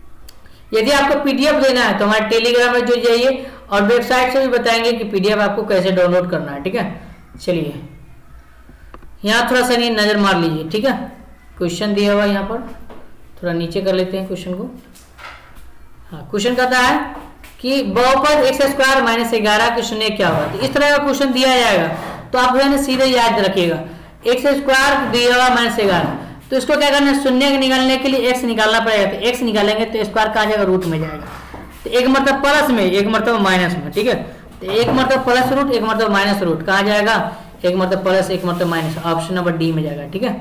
यदि आपको पीडीएफ लेना है तो हमारे टेलीग्राम में जुड़ जाइए और वेबसाइट से भी बताएंगे कि पीडीएफ आपको कैसे डाउनलोड करना है। ठीक है, चलिए यहाँ थोड़ा सा नजर मार लीजिए। ठीक है, क्वेश्चन दिया हुआ यहाँ पर, थोड़ा नीचे कर लेते हैं क्वेश्चन को। हाँ, क्वेश्चन कहता है कि बहुपद एक्स स्क्वायर माइनस ग्यारह के शून्य क्या होगा? तो इस तरह का क्वेश्चन दिया जाएगा तो आप जो है ना सीधे याद रखिएगा, एक्स स्क्वायर दिया हुआ माइनस ग्यारह, तो इसको क्या करना है? शून्य निकालने के लिए एक्स निकालना पड़ेगा। तो एक्स निकालेंगे तो स्क्वायर का आ जाएगा रूट में जाएगा, तो एक मतलब प्लस में एक मतलब माइनस में। ठीक है, तो एक मतलब प्लस रूट एक मतलब माइनस रूट कहाँ जाएगा? एक मतलब प्लस एक मतलब माइनस, ऑप्शन नंबर डी में जाएगा। ठीक है,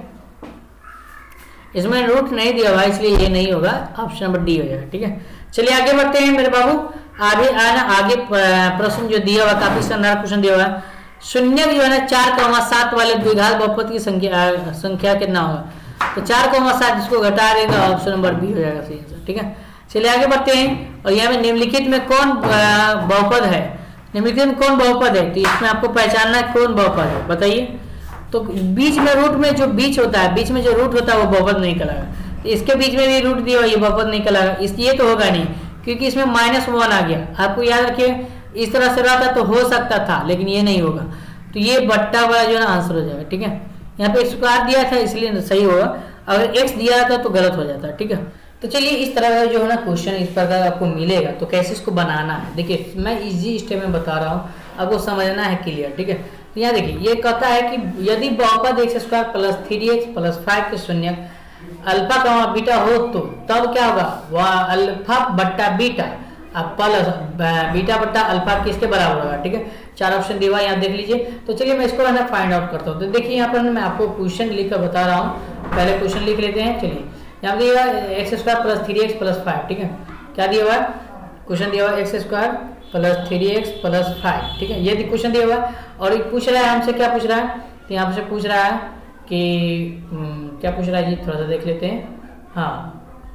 इसमें रूट नहीं दिया हुआ इसलिए ये नहीं होगा, ऑप्शन नंबर डी हो जाएगा। ठीक है, चलिए आगे बढ़ते हैं मेरे बाबू। आगे आना आगे प्रश्न जो दिया हुआ काफी शानदार क्वेश्चन दिया हुआ है, शून्य जो है ना चार कौमा सात वाले द्विघात बहुपद की संख्या संख्या कितना होगा? तो चार कौमा सात जिसको घटा देगा ऑप्शन नंबर बी हो जाएगा सही आंसर। ठीक है, चलिए आगे बढ़ते हैं। और यहाँ में निम्नलिखित में कौन बहुपद है? निम्नलिखित में कौन बहुपद है? तो इसमें आपको पहचानना है कौन बहुपद है, बताइए। तो बीच में रूट में जो बीच होता है, बीच में जो रूट होता है वो बहुपद नहीं कहलाएगा। इसके बीच में भी रूट दिया हुआ ये बहुपद नहीं कहलाएगा, इसलिए तो होगा नहीं क्योंकि इसमें माइनस वन आ गया। आपको याद रखिए इस तरह से रहता तो हो सकता था लेकिन ये नहीं होगा, तो ये बट्टा वाला जो है ना आंसर हो जाएगा। ठीक है, यहाँ पे स्क्वायर दिया था इसलिए सही होगा, अगर एक्स दिया था तो गलत हो जाता है। ठीक है, तो चलिए इस तरह का जो है ना क्वेश्चन इस प्रकार आपको मिलेगा, तो कैसे इसको बनाना है देखिए मैं इजी स्टेप में बता रहा हूँ, आपको समझना है क्लियर। ठीक है, तो यहाँ देखिए ये कहता है कि यदि बहुपद x square plus three x plus five के शून्य अल्फा का बीटा हो तो तब क्या होगा, वह अल्फा बट्टा बीटा अब प्लस बीटा बट्टा अल्फा किसके बराबर होगा। ठीक है, चार ऑप्शन दिया हुआ यहाँ देख लीजिए। तो चलिए मैं इसको है ना फाइंड आउट करता हूँ। तो देखिए यहाँ पर मैं आपको क्वेश्चन लिख कर बता रहा हूँ, पहले क्वेश्चन लिख लेते हैं। चलिए यहाँ दिया हुआ x square plus three x plus five. ठीक है, क्या दिया हुआ है, क्वेश्चन दिया हुआ x square plus three x plus five. ठीक है, ये क्वेश्चन दिया हुआ है और ये पूछ रहा है हमसे, क्या पूछ रहा है, तो यहाँ से पूछ रहा है कि क्या पूछ रहा है जी, थोड़ा सा देख लेते हैं। हाँ,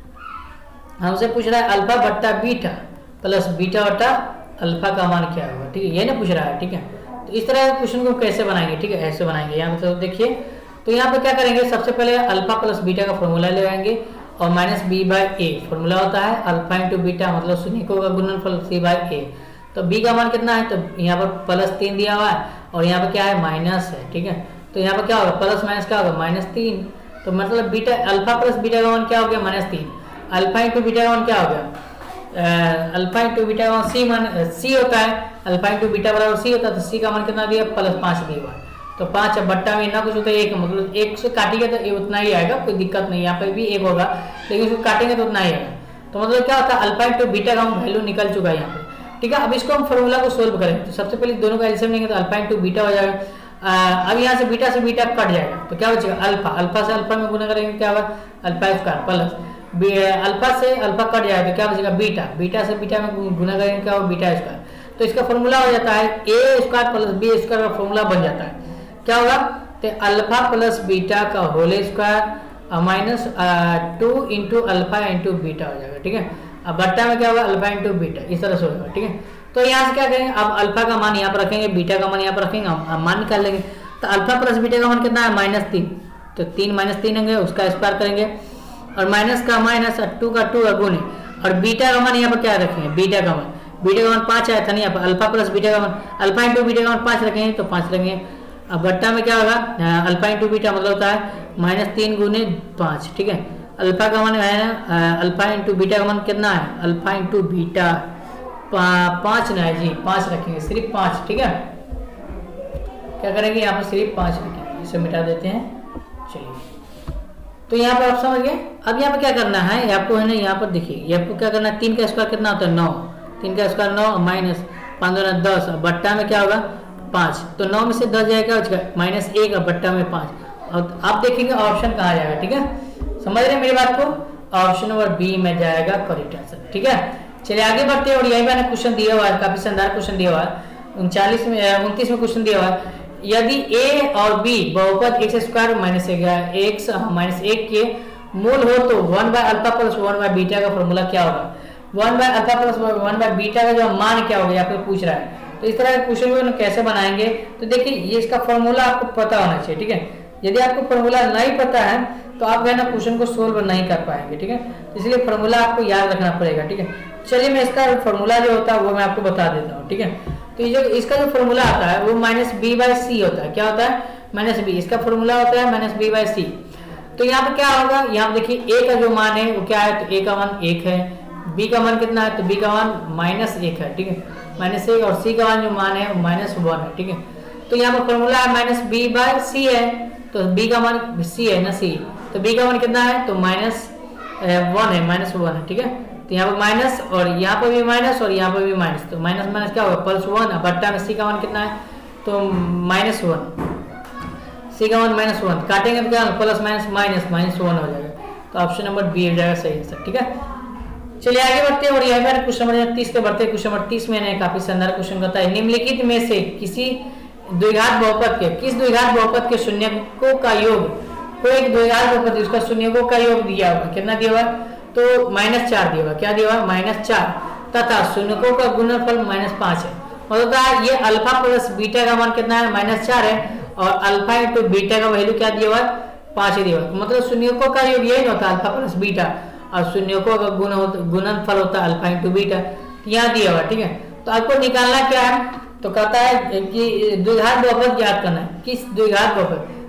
हमसे पूछ रहा है अल्फा बट्टा बीटा प्लस बीटा बट्टा अल्फा का मान क्या होगा। ठीक है, ये ना पूछ रहा है। ठीक है, तो इस तरह के क्वेश्चन को कैसे बनाएंगे, ठीक है ऐसे बनाएंगे। यहाँ पे तो देखिए, तो यहाँ पे क्या करेंगे, सबसे पहले अल्फा प्लस बीटा का फॉर्मूला लगाएंगे और minus b by a formula होता है अल्फा इंटू बीटा मतलब शून्यकों का गुणनफल सी बाई ए। तो बी का मान कितना है, तो यहाँ पर प्लस तीन दिया हुआ है और यहाँ पर क्या है माइनस है। ठीक है, तो यहाँ पर क्या होगा, प्लस माइनस क्या होगा माइनस तीन, तो मतलब बीटा अल्फा प्लस बीटा का मान क्या हो गया माइनस तीन, अल्फा इंटू बीटा का मान क्या हो गया अल्फा इंटू बीटा का मान सी मान सी होता है, अल्फा इंटू बीटा बराबर सी होता है, तो सी का मान कितना दिया प्लस पाँच दिया हुआ है। तो पाँच बट्टा में ना कुछ होता है एक, मतलब एक से काटेंगे तो ये उतना ही आएगा, कोई दिक्कत नहीं, यहाँ पे भी एक होगा लेकिन उसको काटेंगे तो उतना ही आएगा। तो मतलब क्या होता है अल्फा इंटू बीटा का वैल्यू निकल चुका है यहाँ पे। ठीक है, अब इसको हम फॉर्मूला को सोल्व करें तो सबसे पहले दोनों का एलसीएम लेंगे तो अल्फा इंटू बीटा हो जाएगा। अब यहाँ से बीटा से बीटा कट जाएगा तो क्या बचेगा अल्फा, अल्फा से अल्फा में गुना करेंगे क्या होगा अल्फा स्क्वायर प्लस अल्फा से अल्फा कट जाएगा तो क्या बचेगा बीटा, बीटा से बीटा में गुना करेंगे क्या होगा बीटा स्क्वायर। तो इसका फॉर्मूला हो जाता है a square plus b square का फॉर्मूला बन जाता है, क्या होगा तो अल्फा प्लस बीटा का whole square minus two into alpha into beta हो जाएगा। ठीक है, अब बट्टा में क्या होगा अल्फा इंटू बीटा, इस तरह से होगा। ठीक है, तो यहाँ से क्या करेंगे, अब अल्फा का मान यहाँ पर रखेंगे, बीटा का मान यहाँ पर रखेंगे, हम मान निकाल लेंगे। तो अल्फा प्लस बीटा का मान कितना है माइनस तीन, तो तीन माइनस तीन होंगे उसका स्क्वायर करेंगे और माइनस का माइनस टू का टू का गुने और बीटा का मान यहाँ पर क्या रखेंगे बीटा का मान, बीटा का मान पाँच आया था नहीं यहाँ पर, अल्फा प्लस बीटा का मान अल्फा इंटू बीटा का मान पाँच रखेंगे तो पाँच रखेंगे। अब बट्टा में क्या होगा अल्फा इंटू बीटा मतलब होता है माइनस तीन गुने पाँच। ठीक है, अल्फा का मान है ना अल्फा इंटू बीटा का मान कितना है अल्फा इंटू बीटा पाँच ना है जी, पाँच रखेंगे सिर्फ पाँच। ठीक है, क्या करेंगे यहाँ पर सिर्फ पाँच रखेंगे, इसे मिटा देते हैं। चलिए, तो यहाँ पर आप समझ गए। अब यहाँ पर क्या करना है आपको है ना, यहाँ पर देखिए ये आपको क्या करना है, तीन का स्क्वायर कितना होता है नौ, तीन का स्क्वायर नौ माइनस पाँच दो दस, बट्टा में क्या होगा पाँच, तो नौ में से दस जाएगा माइनस एक और बट्टा में पाँच। और आप देखेंगे ऑप्शन कहाँ जाएगा। ठीक है, समझ रहे हैं मेरी बात को, ऑप्शन नंबर बी में जाएगा करेक्ट आंसर। ठीक है, चलिए आगे बढ़ते हैं और यही मैंने क्वेश्चन दिया हुआ है, काफी शानदार क्वेश्चन दिया हुआ है, उनचालीस में उनतीस में क्वेश्चन दिया हुआ है। यदि ए और बी बहुपद x square minus x minus एक के मूल हो तो one by alpha plus one by beta का फॉर्मूला क्या होगा, one by alpha plus one by beta का जो मान क्या होगा या फिर पूछ रहा है। तो इस तरह के क्वेश्चन को कैसे बनाएंगे, तो देखिए ये इसका फॉर्मूला आपको पता होना चाहिए। ठीक है, यदि आपको फॉर्मूला नहीं पता है तो आप ना क्वेश्चन को सोल्व नहीं कर पाएंगे। ठीक है, इसलिए फॉर्मूला आपको याद रखना पड़ेगा। ठीक है, चलिए मैं इसका फॉर्मूला जो होता है वो मैं आपको बता देता हूँ। ठीक है, तो ये जो इसका जो फॉर्मूला आता है वो माइनस बी बाई सी होता है, क्या होता है माइनस बी, इसका फॉर्मूला होता है माइनस बी बाई सी। तो यहाँ पर क्या होगा, यहाँ पर देखिए ए का जो मान है वो क्या है, तो ए का मान एक है, बी का मान कितना है, तो बी का मान माइनस एक है। ठीक है, माइनस एक, और सी का मान जो मान है वो माइनस वन है। ठीक है, तो यहाँ पर फॉर्मूला है माइनस बी बाई सी है, तो बी का मान सी है ना सी, तो बी का मान कितना है, तो माइनस वन है, माइनस वन है। ठीक है, तो यहाँ पर माइनस और यहाँ पर भी माइनस और यहाँ पर भी माइनस, तो माइनस माइनस क्या होगा प्लस वन, बट्टा में सी का मान कितना है, तो माइनस वन, सी का मान माइनस वन, काटेंगे तो क्या plus minus minus minus one हो जाएगा। तो ऑप्शन नंबर बी हो जाएगा सही आंसर। ठीक है, चलिए आगे बढ़ते हैं और यह बार क्वेश्चन नंबर तीस के बढ़ते क्वेश्चन नंबर तीस में काफी शानदार क्वेश्चन कहता है निम्नलिखित में से किसी द्विघात बहुपद के किस द्विघात बहुपद के शून्यकों का योग, कोई एक द्विघात बहुपद उसका शून्यकों का योग दिया हुआ, कितना दिया हुआ, तो माइनस चार दिया हुआ, क्या दिया हुआ माइनस चार, तथा शून्यकों का गुणनफल माइनस पांच है। मतलब ये अल्फा प्लस बीटा का मान कितना है माइनस चार है और अल्फा इंटू बीटा का वैल्यू क्या दिया हुआ है पांच ही दिया हुआ, मतलब शून्यकों का योग यही होता है अल्फा प्लस बीटा और शून्यकों का गुण गुणनफल होता है अल्फा इंटू बीटा, यहाँ दिया हुआ। ठीक है, तो आपको निकालना क्या है, तो कहता है कि द्विघात बहुपद ज्ञात करना है, किस द्विघात बहुपद,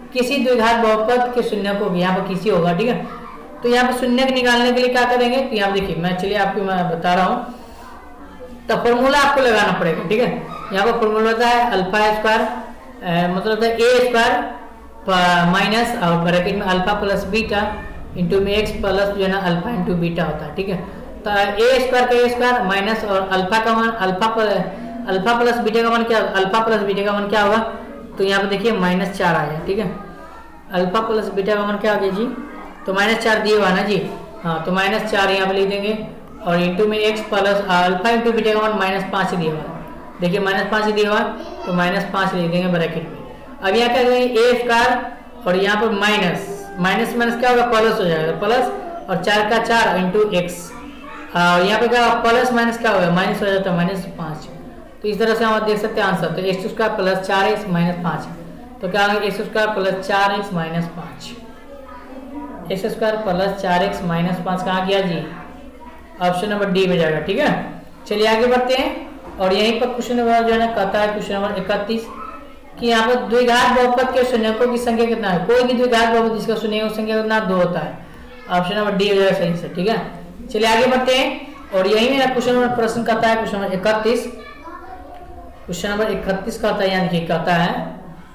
किसी द्विघात बहुपद के शून्यकों की, यहाँ पर किसी होगा, ठीक है। तो यहाँ पर शून्य निकालने के लिए क्या करेंगे, तो यहाँ देखिए मैं चलिए आपको मैं बता रहा हूँ, तो फॉर्मूला आपको लगाना पड़ेगा, ठीक है। यहाँ पर फॉर्मूला होता है अल्फा स्क्वायर, मतलब होता है ए स्क्वायर माइनस और ब्रैकेट में अल्फा प्लस बीटा इंटू में एक्स प्लस जो है ना अल्फा इंटू बीटा होता है, ठीक है। तो ए स्क्वायर का ए स्क्वायर माइनस और अल्फा का मान अल्फा अल्फा प्लस बीटा का मान क्या, अल्फा प्लस बीटा का मान क्या होगा, तो यहाँ पे देखिए माइनस चार आया, ठीक है। अल्फा प्लस बीटा का मान क्या आ गया जी, तो माइनस चार दिए हुआ ना जी, हाँ, तो माइनस चार यहाँ पे लिख देंगे और इंटू में x plus alpha into beta का मान माइनस पाँच दिया हुआ, देखिए माइनस पाँच दिया हुआ, तो माइनस पाँच लिख देंगे ब्रैकेट में। अब यहाँ क्या करेंगे ए स्क्वायर और यहाँ पर माइनस माइनस माइनस क्या होगा, प्लस हो जाएगा, प्लस और चार का चार इंटू एक्स, और यहाँ पे क्या प्लस माइनस क्या होगा, माइनस हो जाता है, माइनस पाँच। तो इस तरह से हम देख सकते हैं आंसर, तो एक्स स्क्वायर प्लस चार एक्स माइनस पाँच, तो क्या होगा एक्स स्क्वायर प्लस चार एक्स माइनस पाँच, एक्स स्क्वायर प्लस चार एक्स माइनस पाँच कहाँ गया जी, ऑप्शन नंबर डी में जाएगा, ठीक है। चलिए आगे बढ़ते हैं और यहीं पर क्वेश्चन नंबर जो है ना कहता है क्वेश्चन नंबर इकतीस कि यहाँ पर द्विघात बहुपद के शून्यकों की संख्या कितना है, कोई भी द्विघात बहुपद जिसका शून्य संख्या कितना दो होता है, ऑप्शन नंबर डी हो जाएगा सही से, ठीक है। चलिए आगे बढ़ते हैं और यही मेरा क्वेश्चन नंबर प्रश्न कहता है क्वेश्चन नंबर इकतीस, क्वेश्चन नंबर इकतीस कहता है यानी कि कहता है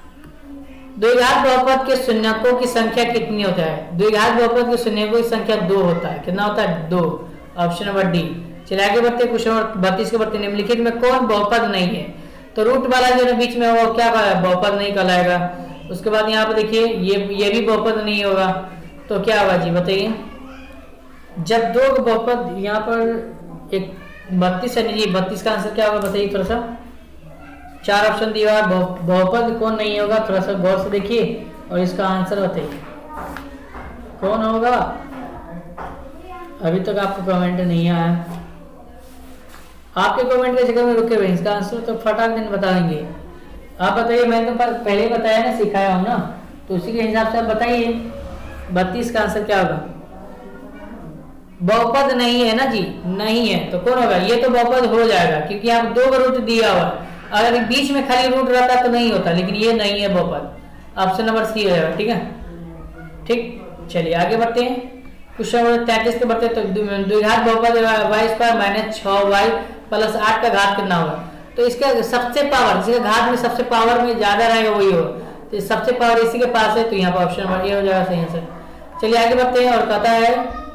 द्विघात बहुपद के शून्यकों की संख्या कितनी होता है, द्विघात बहुपद के शून्यकों की संख्या दो होता है, कितना होता है दो, ऑप्शन नंबर डी। चलिए आगे बढ़ते हैं क्वेश्चन नंबर बत्तीस के बढ़ते निम्नलिखित में कौन बहुपद नहीं है, तो रूट वाला जो है बीच में वो क्या बहुपद नहीं कहलाएगा। उसके बाद यहाँ पे देखिए ये ये भी बहुपद नहीं होगा, तो क्या होगा जी बताइए, जब दो बहुपद यहाँ पर एक बत्तीस है जी, बत्तीस का आंसर क्या होगा बताइए, थोड़ा सा चार ऑप्शन दिया हुआ, बहुपद कौन नहीं होगा, थोड़ा सा गौर से देखिए और इसका आंसर बताइए कौन होगा। अभी तक आपको कमेंट नहीं आया, आपके कमेंट के जगह में रुके हुए, इसका आंसर तो फटाक दिन बता देंगे। आप बताइए, मैंने तो पहले ही बताया ना, सिखाया हूँ ना, तो उसी के हिसाब से आप बताइए बत्तीस का आंसर क्या होगा। बहुपद नहीं है ना जी, नहीं है, तो कौन होगा, ये तो बहुपद हो जाएगा क्योंकि आप दो रूट दिया हुआ, अगर बीच में खाली रूट रहता तो नहीं होता, लेकिन ये नहीं है बहुपद, ऑप्शन नंबर सी हो जाएगा, ठीक है। ठीक, चलिए आगे बढ़ते हैं क्वेश्चन नंबर तैंतीस के बढ़ते हैं, तो द्विघात बहुपद वाई स्क्वायर माइनस छह वाई प्लस आठ का घात कितना होगा, तो इसका सबसे पावर जिसका घात में सबसे पावर में ज्यादा रहेगा वही होगा, तो सबसे पावर इसी के पास है, तो यहाँ पर ऑप्शन नंबर ए हो जाएगा सही आंसर। चलिए आगे बढ़ते हैं और कहता है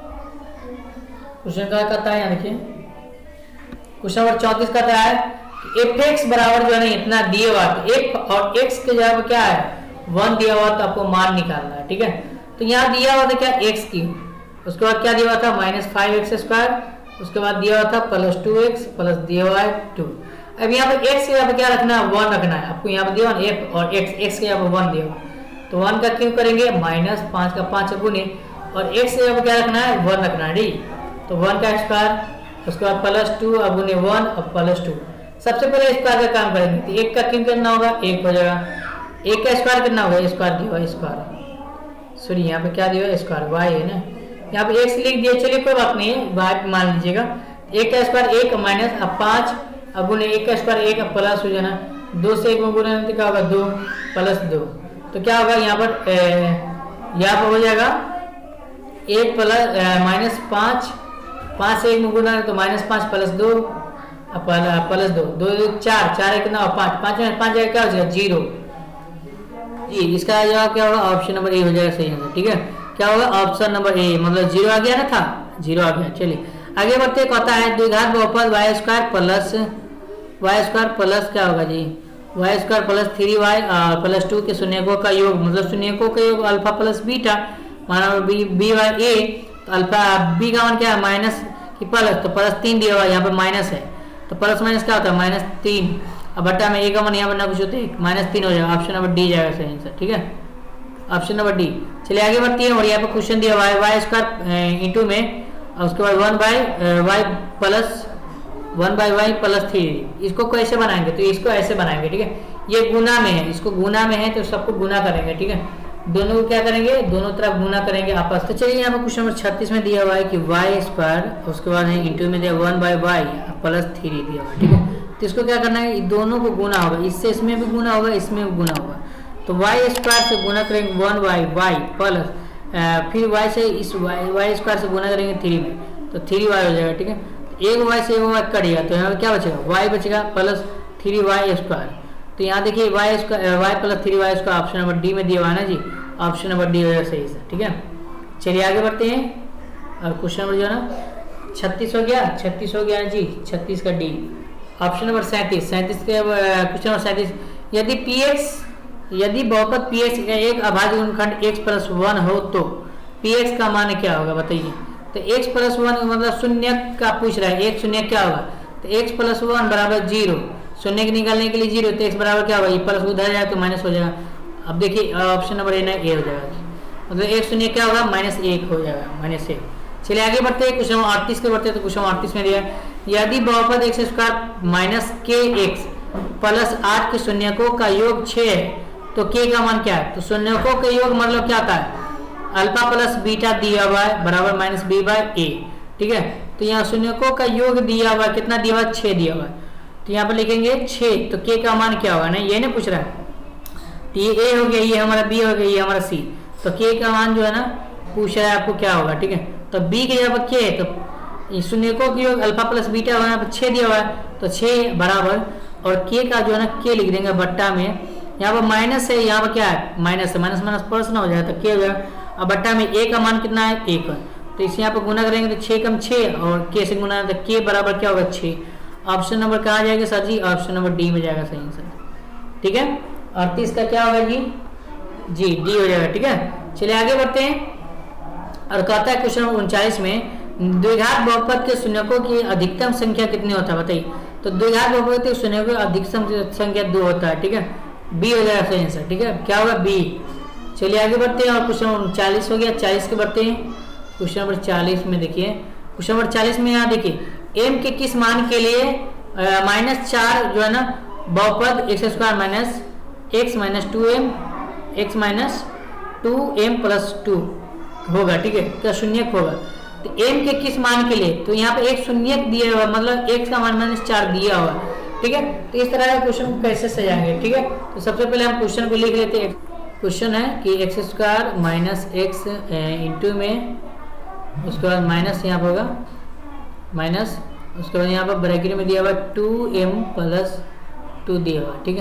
क्वेश्चन क्या कहता है, यहाँ देखिए क्वेश्चन नंबर चौंतीस कहता है एफ एक्स बराबर जो है ना इतना दिया हुआ, तो एफ और एक्स के जगह क्या है वन दिया हुआ, तो आपको मान निकालना है, ठीक है। तो यहाँ दिया हुआ था क्या एक्स की, उसके बाद क्या दिया हुआ था माइनस फाइव एक्स स्क्वायर, उसके बाद दिया हुआ था प्लस टू एक्स प्लस दिया हुआ है टू। अब यहाँ पे एक्स के यहाँ पे क्या रखना है, वन रखना है आपको, यहाँ पे दिया हुआ एफ और एक्स, एक्स के यहाँ पे वन दिया हुआ, तो वन का क्यों करेंगे माइनस पाँच का पाँच गुने, और एक्स के यहाँ पे क्या रखना है वन रखना है, ठीक, तो वन का स्क्वायर, उसके बाद प्लस टू अब गुने वन और प्लस टू। सबसे पहले स्क्वायर का काम करेंगे, तो एक का क्यों करना होगा एक हो जाएगा, एक का स्क्वायर कितना होगा स्क्वायर दिया हुआ स्क्वायर, सॉरी यहाँ पे क्या दिया हुआ स्क्वायर वाई है ना, यहाँ पे एक्स लिख दिया, चलिए कोई बात नहीं है वाई मान लीजिएगा, एक का स्क्वायर एक माइनस अब पाँच अब गुने एक का स्क्वायर एक अब प्लस हो जाना, दो से एक में गुना क्या होगा दो प्लस दो, तो क्या होगा यहाँ पर यहाँ पर हो जाएगा एक प्लस माइनस पाँच, पाँच से एक में गुना तो माइनस पाँच प्लस दो प्लस दो, दो चार, चार एक कितना पाँच, पाँच में पाँच जगह क्या हो जाएगा जीरो जी, इसका जवाब क्या होगा ऑप्शन नंबर ए हो जाएगा सही आंसर, ठीक है। क्या होगा ऑप्शन नंबर ए, मतलब जीरो आ गया ना था, जीरो आ गया। चलिए आगे बढ़ते, कहता है द्विघात बहुपद y square plus y square plus क्या होगा जी y square plus three y और प्लस टू के शून्यकों का योग, मतलब शून्यकों का योग अल्फा प्लस बीटा, माना बी बी वाई ए, तो अल्फा बी का मान क्या है माइनस की प्लस, तो प्लस तीन दिया हुआ यहाँ पर माइनस है, तो प्लस माइनस क्या होता है माइनस तीन, अब बट्टा में ए का मान यहाँ पर ना कुछ होते माइनस तीन हो जाएगा, ऑप्शन नंबर डी जाएगा सही आंसर, ठीक है, ऑप्शन नंबर डी। चलिए आगे बढ़ती है और यहाँ पे क्वेश्चन दिया वाई वाई स्क्वायर इंटू में और उसके बाद one by y plus one by y plus three, इसको कैसे बनाएंगे, तो इसको ऐसे बनाएंगे, ठीक है, ये गुना में है, इसको गुना में है तो सबको गुना करेंगे, ठीक है, दोनों को क्या करेंगे दोनों तरफ गुना करेंगे आपस। तो चलिए यहाँ पे क्वेश्चन नंबर छत्तीस में दिया हुआ है कि वाई स्क्वायर उसके बाद है इंटू में दिया one by y plus three दिया हुआ, ठीक है, तो इसको क्या करना है दोनों को गुना होगा, इससे इसमें भी गुना होगा इसमें भी गुना होगा, तो वाई स्क्वायर से गुना करेंगे वन वाई वाई प्लस फिर वाई से इस वाई वाई स्क्वायर से गुना करेंगे थ्री में, तो थ्री वाई हो जाएगा। ठीक है, एक वाई से एक वाई कट गया, तो यहाँ पे क्या बचेगा वाई बचेगा प्लस थ्री वाई स्क्वायर। तो यहाँ देखिए y square y plus three y square option number D में दिया हुआ है ना जी, ऑप्शन नंबर डी हो जाएगा सही से। ठीक है, चलिए आगे बढ़ते हैं और क्वेश्चन नंबर जो है ना छत्तीस हो गया, छत्तीस हो गया जी, छत्तीस का डी। ऑप्शन नंबर सैंतीस, सैंतीस के क्वेश्चन नंबर सैंतीस, यदि पी एक्स यदि बहुपद पी एक्स का एक अभाज्य गुणनखंड x प्लस वन हो तो पी एक्स का मान क्या होगा बताइए। तो x प्लस वन मतलब शून्य का पूछ रहा है, एक शून्य क्या होगा, तो x प्लस वन बराबर जीरो, शून्य के निकालने के लिए जीरो, तो x बराबर क्या होगा, ये प्लस उधर जाएगा तो माइनस हो जाएगा। अब देखिए ऑप्शन नंबर ए ना ए हो जाएगा, मतलब एक शून्य क्या होगा माइनस एक हो जाएगा, माइनस एक। चलिए आगे बढ़ते हैं, क्वेश्चन अड़तीस के बढ़ते हैं। तो क्वेश्चन अड़तीस में दिया यदि बहुपद x square minus k x plus आठ के शून्यकों का योग छः है तो के का मान क्या है। तो शून्यकों का योग मतलब क्या था, अल्फा प्लस बीटा दिया हुआ है बराबर माइनस बी बाय ए। ठीक है, तो यहाँ शून्यकों का योग दिया हुआ है, कितना दिया हुआ है, छः दिया हुआ है, तो यहाँ पर लिखेंगे छः, तो के का मान क्या होगा ना, ये ना पूछ रहा है। तो ये ए हो गया, ये हमारा बी हो गया, ये हमारा सी, तो के का मान जो है ना पूछ रहा है आपको क्या होगा। ठीक है, तो बी के जगह पर के है, तो शून्यकों की योग अल्फा प्लस बीटा यहाँ पर छः दिया हुआ है, तो छः बराबर और के का जो है ना के लिख देंगे बट्टा में, यहाँ पर माइनस है, यहाँ पर क्या है माइनस है, माइनस माइनस प्लस ना हो जाए तो के हो जाएगा। अब बट्टा में ए का मान कितना है एक, तो इसे यहाँ पर गुना करेंगे तो छः कम छः और के से गुना तो के बराबर क्या होगा छः। ऑप्शन नंबर कहाँ जाएगा सर जी, ऑप्शन नंबर डी में जाएगा सही आंसर। ठीक है, अड़तीस का क्या होगा जी, जी डी हो जाएगा। ठीक है, चलिए आगे बढ़ते हैं और कहता है क्वेश्चन नंबर उनचालीस में द्विघात बहुपद के शून्यकों की अधिकतम संख्या कितनी होता है बताइए। तो द्विघात बहुपद के शून्यकों की अधिकतम संख्या दो होता है। ठीक है, बी हो जाएगा सही आंसर। ठीक है, क्या होगा बी। चलिए आगे बढ़ते हैं और क्वेश्चन नंबर चालीस हो गया, चालीस के बढ़ते हैं। क्वेश्चन नंबर चालीस में देखिए, क्वेश्चन नंबर चालीस में यहाँ देखिए एम के किस मान के लिए माइनस चार जो है ना बहुपद x square minus x minus two m x minus two m plus two होगा। ठीक है, क्या शून्यक होगा, तो एम के किस मान के लिए, तो यहाँ पे एक शून्यक दिया हुआ मतलब एक्स का मान माइनस चार दिया हुआ। ठीक है, तो इस तरह का क्वेश्चन को कैसे सजाएंगे। ठीक है, तो सबसे पहले हम क्वेश्चन को लिख लेते हैं। क्वेश्चन है कि x square minus x into में उसके बाद माइनस यहाँ पर होगा माइनस, उसके बाद यहाँ पर ब्रैकेट में दिया हुआ टू एम प्लस टू दिया हुआ। ठीक है,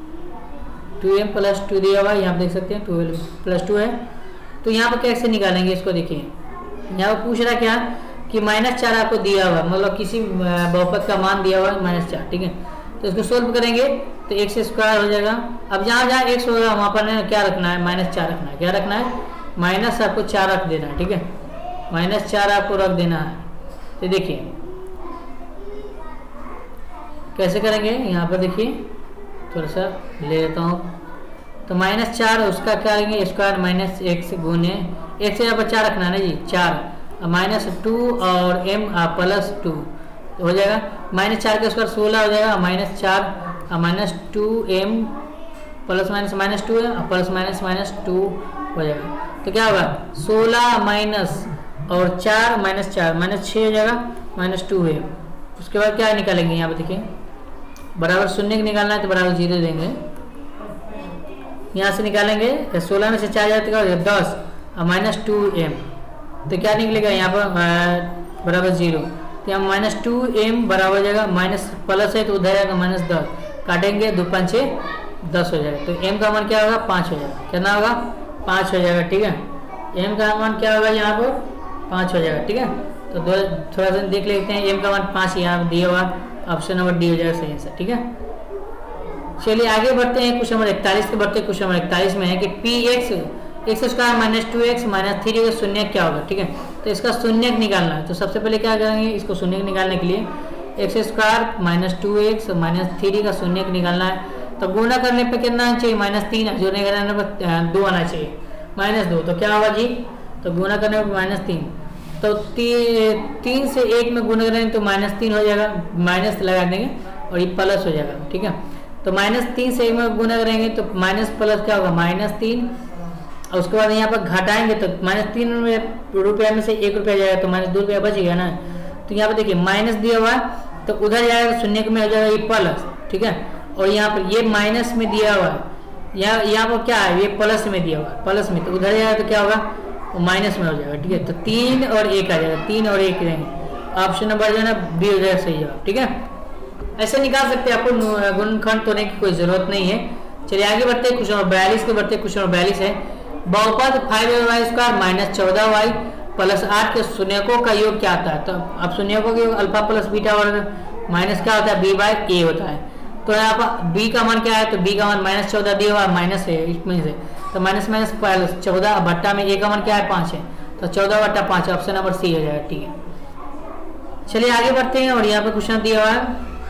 टू एम प्लस टू दिया हुआ, यहाँ पर देख सकते हैं ट्वेल्व प्लस टू है। तो यहाँ पर कैसे निकालेंगे इसको, देखिए यहाँ पर पूछ रहा क्या कि माइनस चार आपको दिया हुआ, मतलब किसी बहुपद का मान दिया हुआ है माइनस चार। ठीक है, तो इसको सोल्व करेंगे तो एक्स स्क्वायर हो जाएगा। अब जहाँ जहाँ एक्स होगा वहाँ पर क्या रखना है, माइनस चार रखना है। क्या रखना है, माइनस आपको चार रख देना है। ठीक है, माइनस चार आपको रख देना है। तो देखिए कैसे करेंगे, यहाँ पर देखिए थोड़ा सा ले लेता हूँ। तो माइनस चार उसका क्या करेंगे स्क्वायर माइनस एक्स गुने एक्स यहाँ पर चार रखना है ना जी, चार माइनस टू और एम प्लस टू हो जाएगा। माइनस चार का स्क्वायर सोलह हो जाएगा, माइनस चार minus two m plus minus minus two है प्लस माइनस माइनस टू हो जाएगा। तो क्या होगा सोलह माइनस और चार माइनस चार माइनस छः हो जाएगा, माइनस टू है। उसके बाद क्या निकालेंगे, यहाँ पे देखिए बराबर शून्य का निकालना है तो बराबर जीरो देंगे, यहाँ से निकालेंगे सोलह में से चार जाए तो दस और माइनस टू एम, तो क्या निकलेगा यहाँ पर बराबर जीरो। तो यहाँ माइनस टू एम बराबर हो जाएगा, माइनस प्लस है तो उधर जाएगा माइनस दस, काटेंगे दो पाँच दस हो जाएगा। तो एम का मान क्या होगा पाँच हो जाएगा, कितना होगा पाँच हो जाएगा। ठीक है, एम का मान क्या होगा यहाँ पर पाँच हो जाएगा। ठीक है, तो दो थोड़ा सा देख लेते हैं, एम का मान पाँच यहाँ दिया हुआ, ऑप्शन नंबर डी हो जाएगा सही आंसर। ठीक है, चलिए आगे बढ़ते हैं। क्वेश्चन नंबर इकतालीस के बढ़ते हैं। क्वेश्चन नंबर इकतालीस में है कि p x x square minus two x minus three का शून्य क्या होगा। ठीक है, तो इसका शून्य निकालना है। तो सबसे पहले क्या करेंगे, इसको शून्य निकालने के लिए x square minus two x minus three का शून्य निकालना है। तो गुना करने पर कितना आना चाहिए माइनस तीन, जोड़ने करने पर दो आना चाहिए माइनस दो। तो क्या होगा जी, तो गुना करने पर माइनस तीन, तो ती, तीन से एक में गुना करेंगे तो माइनस तीन हो जाएगा, माइनस लगा देंगे और ये प्लस हो जाएगा। ठीक है, तो माइनस तीन से एक में गुना करेंगे तो माइनस प्लस क्या होगा माइनस तीन, और उसके बाद यहाँ पर घटाएंगे तो माइनस तीन रुपया में से एक रुपया जाएगा तो माइनस दो रुपया बच गया ना। तो यहाँ पर देखिए माइनस दिया हुआ है तो उधर जाएगा शून्य में हो जाएगा ये प्लस। ठीक है, और यहाँ पर ये माइनस में दिया हुआ है यहाँ यहाँ पर क्या है, ये प्लस में दिया हुआ है, प्लस में, तो उधर जाएगा तो क्या होगा, माइनस में हो जाएगा। ठीक है, तो तीन और एक आ जाएगा, तीन और एक रहेंगे। ऑप्शन नंबर जो है ना बी हो जाएगा सही जवाब। ठीक है, ऐसे निकाल सकते हैं, आपको गुणनखंड तोड़ने की कोई जरूरत नहीं है। चलिए आगे बढ़ते हैं, क्वेश्चन नंबर बयालीस के बढ़ते हैं। क्वेश्चन नंबर बयालीस है, बहुपद फाइव वाई स्क्वायर माइनस चौदह वाई प्लस आठ के शून्यकों का योग क्या आता है। तो अब शून्यकों का योग अल्फा प्लस बीटा और माइनस क्या होता है, बी बाई ए होता है। तो यहाँ पर बी का मान क्या है, तो बी का मान माइनस चौदह दिया हुआ माइनस है इसमें से, तो माइनस माइनस प्लस चौदह बट्टा में ए का मान क्या है, पाँच है, तो चौदह बट्टा पाँच, ऑप्शन नंबर सी हो जाएगा। ठीक है, चलिए आगे बढ़ते हैं और यहाँ पे क्वेश्चन दिया हुआ है,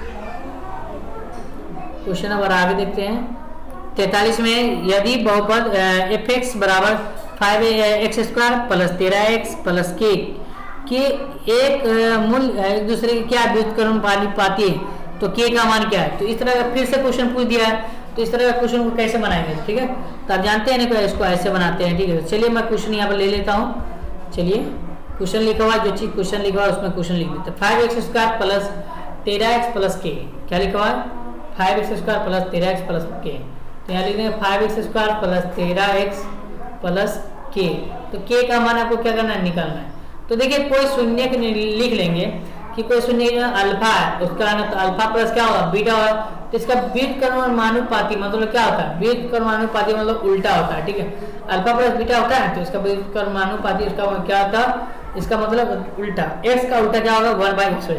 क्वेश्चन नंबर आगे देखते हैं तैतालीस में, यदि बहुपद एफ एक्स बराबर फाइव एक्स स्क्वायर प्लस तेरह एक्स प्लस के के एक मूल्य एक दूसरे के क्या व्युत्क्रम पाती है, तो के का मान क्या है। तो इस तरह का फिर से क्वेश्चन पूछ दिया है, तो इस तरह का क्वेश्चन को कैसे बनाएंगे। ठीक है, तो आप जानते हैं ना इसको ऐसे बनाते हैं। ठीक है, चलिए मैं क्वेश्चन यहाँ पर ले लेता हूँ। चलिए क्वेश्चन लिखा हुआ, जो चीज क्वेश्चन लिखा हुआ उसमें क्वेश्चन लिख देते हैं। फाइव एक्स स्क्वायर प्लस तेरह एक्स प्लस के, क्या लिखा हुआ है, फाइव एक्स स्क्वायर प्लस तेरह एक्स प्लस के, तो यहाँ लिख देंगे फाइव एक्स स्क्वायर प्लस तेरह एक्स प्लस के। तो के का मान आपको क्या करना है, निकालना है। तो देखिए कोई शून्य लिख लेंगे कि कोई शून्य अल्फा है, उसका तो अल्फा प्लस क्या होगा, बीटा होगा, तो इसका व्युत्क्रमानुपाती मतलब क्या होता है, व्युत्क्रमानुपाती मतलब उल्टा होता है। ठीक है, अल्फा प्लस बीटा होता है, तो इसका व्युत्क्रमानुपाती इसका क्या होता है, इसका मतलब उल्टा, एक्स का उल्टा क्या होगा, वन बाई एक्स हो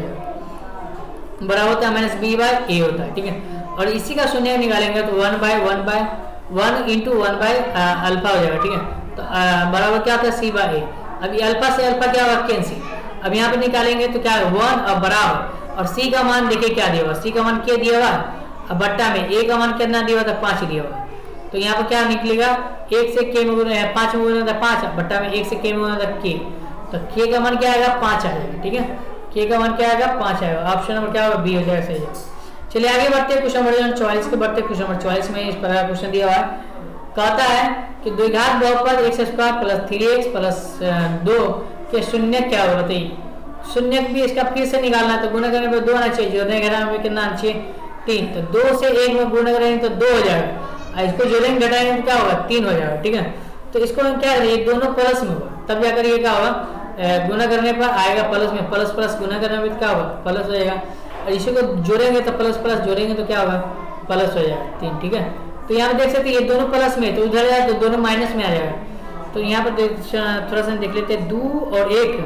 जाएगा, बराबर होता है माइनस बी बाई ए होता है। ठीक है, और इसी का शून्य निकालेंगे तो one by one by one into one by alpha हो जाएगा। ठीक है, तो बराबर क्या होता है, सी बाई ए। अब अल्फा से अल्फा क्या होगा, कैंसिल। अब यहाँ पे निकालेंगे तो क्या है, वन और बराबर, और सी का मान देखिए क्या दिया हुआ, सी का मान क्या दिया हुआ, अब बट्टा में ए का मान कितना दिया हुआ था, पाँच दिया हुआ। तो यहाँ पर क्या निकलेगा, एक से के में गुना है, पाँच में गुना था पाँच, बट्टा में एक से के में गुना था के, तो के का मान क्या आएगा, पाँच आ जाएगा। ठीक है, के का मान क्या आएगा, पाँच आएगा, ऑप्शन नंबर क्या होगा, बी हो जाएगा सही है। चलिए आगे बढ़ते हैं, क्वेश्चन नंबर चौवालीस के बढ़ते हैं। क्वेश्चन नंबर चौवालीस में इस प्रकार क्वेश्चन दिया हुआ है, कहता है कि द्विघात बहुपद x square plus three x plus दो के शून्य क्या होगा, बताइए। शून्य भी इसका फिर से निकालना है, तो गुणा करने पर दो आना चाहिए, जोड़ने में कितना आना चाहिए, तीन, तो दो से एक में गुणा करेंगे तो दो हो जाएगा, इसको जोड़ेंगे घटाएंगे तो क्या होगा, तीन हो जाएगा। ठीक है, तो इसको हम क्या करेंगे, दोनों प्लस में होगा, तब जाकर ये क्या होगा, गुणा करने पर आएगा प्लस में, प्लस प्लस गुणा करने में क्या होगा, प्लस हो जाएगा, और इसी को जोड़ेंगे तो प्लस प्लस जोड़ेंगे तो क्या होगा, प्लस हो जाएगा तीन। ठीक है, तो यहाँ पे देख सकते हैं ये दोनों प्लस में, तो उधर जाए तो दोनों माइनस में आ जाएगा। तो यहाँ पर थोड़ा सा देख लेते हैं, दो और एक,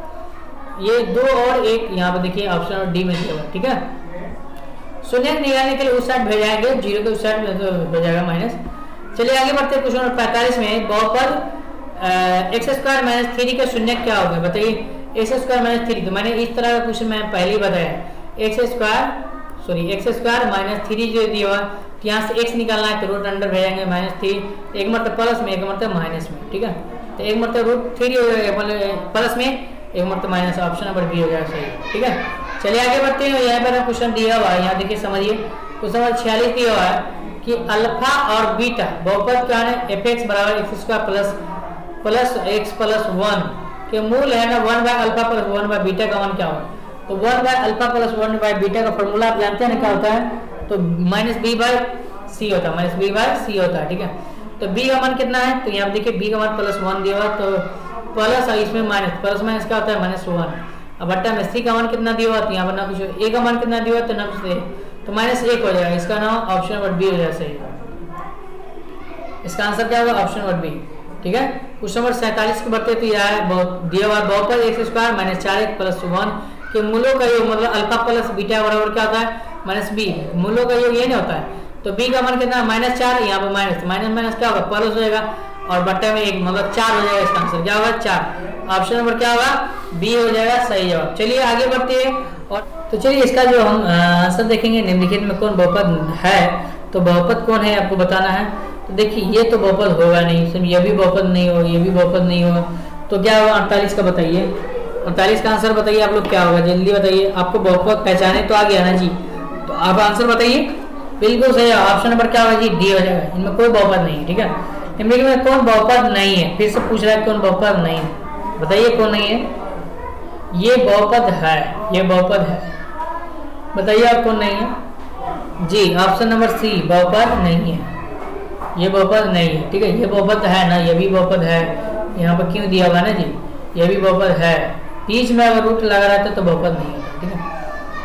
ये दो और एक, यहाँ पर देखिए ऑप्शन डी में दिया हुआ। ठीक है, शून्य निकालने के लिए उस साइड भेजाएंगे, जीरो के उस साइड में तो हो जाएगा माइनस। चलिए आगे बढ़ते हैं, क्वेश्चन नंबर पैंतालीस में, बहुपद एक्स स्क्वायर माइनस थ्री का शून्य क्या होगा, बताइए। एक्स स्क्वायर माइनस थ्री, तो मैंने इस तरह का क्वेश्चन मैं पहले ही बताया, x square sorry x square minus three जो दिया हुआ, तो यहाँ से एक्स निकालना है, तो रूट अंडर भेजेंगे माइनस थ्री, एक मतलब प्लस में, एक मतलब माइनस में। ठीक है, तो एक मतलब रूट थ्री हो जाएगा प्लस में, एक मतलब माइनस, ऑप्शन नंबर बी हो जाएगा सही। ठीक है, चलिए आगे बढ़ते हैं, यहाँ पर क्वेश्चन दिया हुआ है, यहाँ देखिए समझिए, क्वेश्चन नंबर छियालीस दिया हुआ है कि अल्फा और बीटा बहुपद क्या है, एफ एक्स बराबर x square plus plus x plus one के मूल है ना, one by alpha plus one by beta का मान क्या होगा। तो one by alpha plus one by beta का फॉर्मूला आप जानते हैं ना क्या होता है, तो माइनस बी बाय सी होता है, माइनस बी बाय सी होता है। ठीक है, तो बी का मान कितना है, तो यहाँ देखिए बी का मान प्लस वन दिया हुआ, तो प्लस और इसमें माइनस, प्लस माइनस क्या होता है, माइनस वन। अब बट्टा में सी का मान कितना दिया हुआ, तो यहाँ पर ना कुछ, ए का मान कितना दिया हुआ, तो ना कुछ, तो माइनस एक हो जाएगा, इसका नाम ऑप्शन नंबर बी हो जाएगा सही। इसका आंसर क्या होगा, ऑप्शन नंबर बी। ठीक है, क्वेश्चन नंबर सैंतालीस के बढ़ते तो यह दिया हुआ बहुपद एक्स स्क्वायर माइनस चार एक्स प्लस वन के मूलों का योग, मतलब अल्फा प्लस बीटा बराबर क्या होता है, माइनस बी, मूलों का योग ये नहीं होता है। तो बी का मान कितना, माइनस चार, यहाँ पर माइनस माइनस माइनस क्या होगा, प्लस हो जाएगा, और बट्टे में एक मतलब चार हो जाएगा, इसका आंसर क्या होगा, चार, ऑप्शन नंबर क्या होगा, बी हो जाएगा सही जवाब। चलिए आगे बढ़ते हैं, और तो चलिए इसका जो हम आंसर देखेंगे, निम्नलिखित में कौन बहुपद है, तो बहुपद कौन है आपको बताना है। तो देखिए ये तो बहुपद होगा नहीं, ये भी बहुपद नहीं होगा, ये भी बहुपद नहीं होगा, तो क्या होगा, अड़तालीस का बताइए, अड़तालीस का आंसर बताइए आप लोग क्या होगा, जल्दी बताइए, आपको बहुपद पहचाने तो आ गया ना जी, तो आप आंसर बताइए। बिल्कुल सही है, ऑप्शन नंबर क्या होगा जी, डी हो जाएगा, इनमें कोई बहुपद नहीं है। ठीक है, निम्नलिखित में कौन बहुपद नहीं है, फिर से पूछ रहा है कौन बहुपद नहीं है, बताइए कौन नहीं है, ये बहुपद है, ये बहुपद है, बताइए आप कौन नहीं है जी, ऑप्शन नंबर सी बहुपद नहीं है। ये बहुपद नहीं है, ठीक है। ये बहुपद है ना, ये भी बहुपद है, यहाँ पर क्यों दिया हुआ है ना जी, ये भी बहुपद है। बीच में अगर रूट लगा रहता तो बहुपद नहीं होता, ठीक है।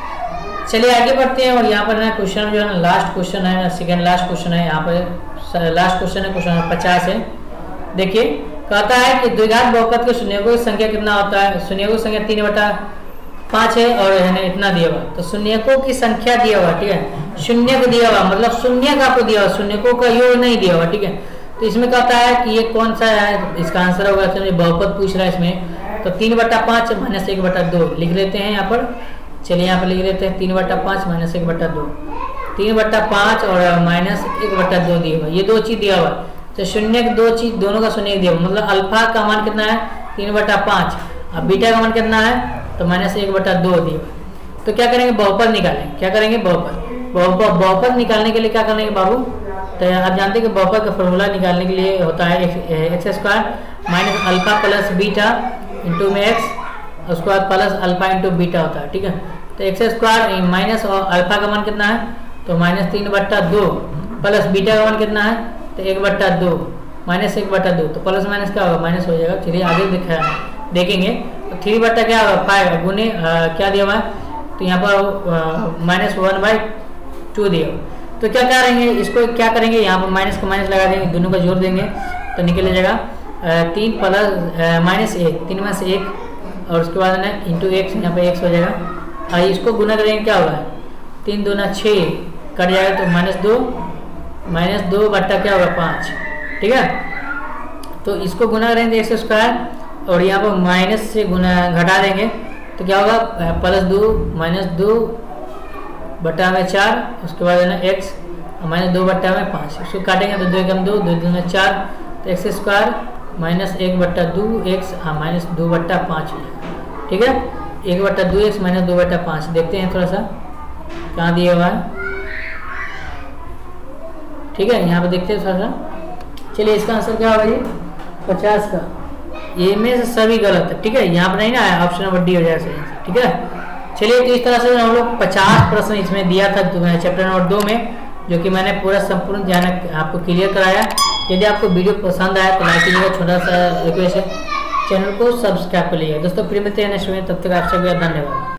चलिए आगे बढ़ते हैं और यहाँ पर ना क्वेश्चन जो है ना लास्ट क्वेश्चन है ना, सेकेंड लास्ट क्वेश्चन है। यहाँ पर लास्ट क्वेश्चन है, क्वेश्चन पचास है। देखिए कहता है कि द्विघात बहुपद के शून्यकों की संख्या कितना होता है। शून्यकों की संख्या तीन बटा पाँच है और है ना इतना दिया हुआ, तो शून्यकों की संख्या दिया हुआ, ठीक है। शून्य को दिया हुआ मतलब शून्य का आपको दिया हुआ, शून्यकों का योग नहीं दिया हुआ, ठीक है। तो इसमें कहता है कि ये कौन सा है, इसका आंसर होगा, तो बहुपद पूछ रहा है इसमें। तो तीन बटा पाँच माइनस एक बटा दो लिख लेते हैं यहाँ पर। चलिए यहाँ पर लिख लेते हैं तीन बटा पाँच माइनस एक बटा दो, तीन बटा पाँच और माइनस एक बटा दो दिया हुआ, ये दो चीज दिया हुआ। तो शून्य दो चीज दोनों का शून्य दिया हुआ, मतलब अल्फा का मान कितना है तीन बटा पाँच, अब बीटा का मान कितना है तो माइनस एक बटा दो दिया। तो क्या करेंगे, बहुपद निकालेंगे। क्या करेंगे, बहुपद। बहुपद बहुपद निकालने के लिए क्या करेंगे बाबू, तो आप जानते हैं कि बहुपद का फॉर्मूला निकालने के लिए होता है x square minus alpha plus beta into में एक्स, उसके बाद प्लस अल्फा इंटू बीटा होता है, ठीक है। तो एक्स स्क्वायर माइनस और अल्फा का मान कितना है तो माइनस तीन बट्टा दो, प्लस बीटा का मान कितना है तो एक बट्टा दो, माइनस एक बट्टा दो, तो प्लस माइनस क्या होगा माइनस हो जाएगा। चलिए आगे दिखा देखेंगे। तो थ्री बट्टा क्या होगा फाइव गुने क्या दिया हुआ है, तो यहाँ पर माइनस वन बाई टू दिया हुआ। तो क्या करेंगे, इसको क्या करेंगे, यहाँ पर माइनस को माइनस लगा देंगे, दोनों का जोड़ देंगे तो निकल जाएगा तीन प्लस माइनस एक, तीन में से एक और उसके बाद ना इंटू एक्स, यहाँ पे एक्स हो जाएगा। और इसको गुना करेंगे क्या होगा, तीन दूना छः कट जाएगा तो माइनस दो, माइनस दो बट्टा क्या होगा पाँच, ठीक है। तो इसको गुना करेंगे एक्स स्क्वायर और यहाँ पर माइनस से गुना घटा देंगे तो क्या होगा प्लस दो माइनस दो बट्टा में चार, उसके बाद है ना एक्स माइनस दो बट्टा में पाँच, इसको काटेंगे तो दो कम दो, दो दो में चार, तो एक्स स्क्वायर माइनस एक बट्टा दो एक्स हाँ माइनस दो बट्टा पाँच हो जाएगा, ठीक है। एक बट्टा दो एक्स माइनस दो बट्टा पाँच देखते हैं थोड़ा सा कहाँ दिया हुआ है, ठीक है। यहाँ पे देखते हैं थोड़ा सा। चलिए इसका आंसर क्या होगा ये पचास का, ये में से सभी गलत है, ठीक है। यहाँ पर नहीं ना है, ऑप्शन नंबर डी हो जाएगा सही, ठीक है। चलिए तो इस तरह से हम लोग पचास प्रश्न इसमें दिया था चैप्टर नंबर दो में, जो कि मैंने पूरा संपूर्ण ध्यान आपको क्लियर कराया। यदि आपको वीडियो पसंद आया तो लाइक कीजिएगा, छोटा सा रिक्वेस्ट है, चैनल को सब्सक्राइब कर लीजिएगा। दोस्तों फिर मिलते हैं नेक्स्ट में, तब तक आप सभी का धन्यवाद।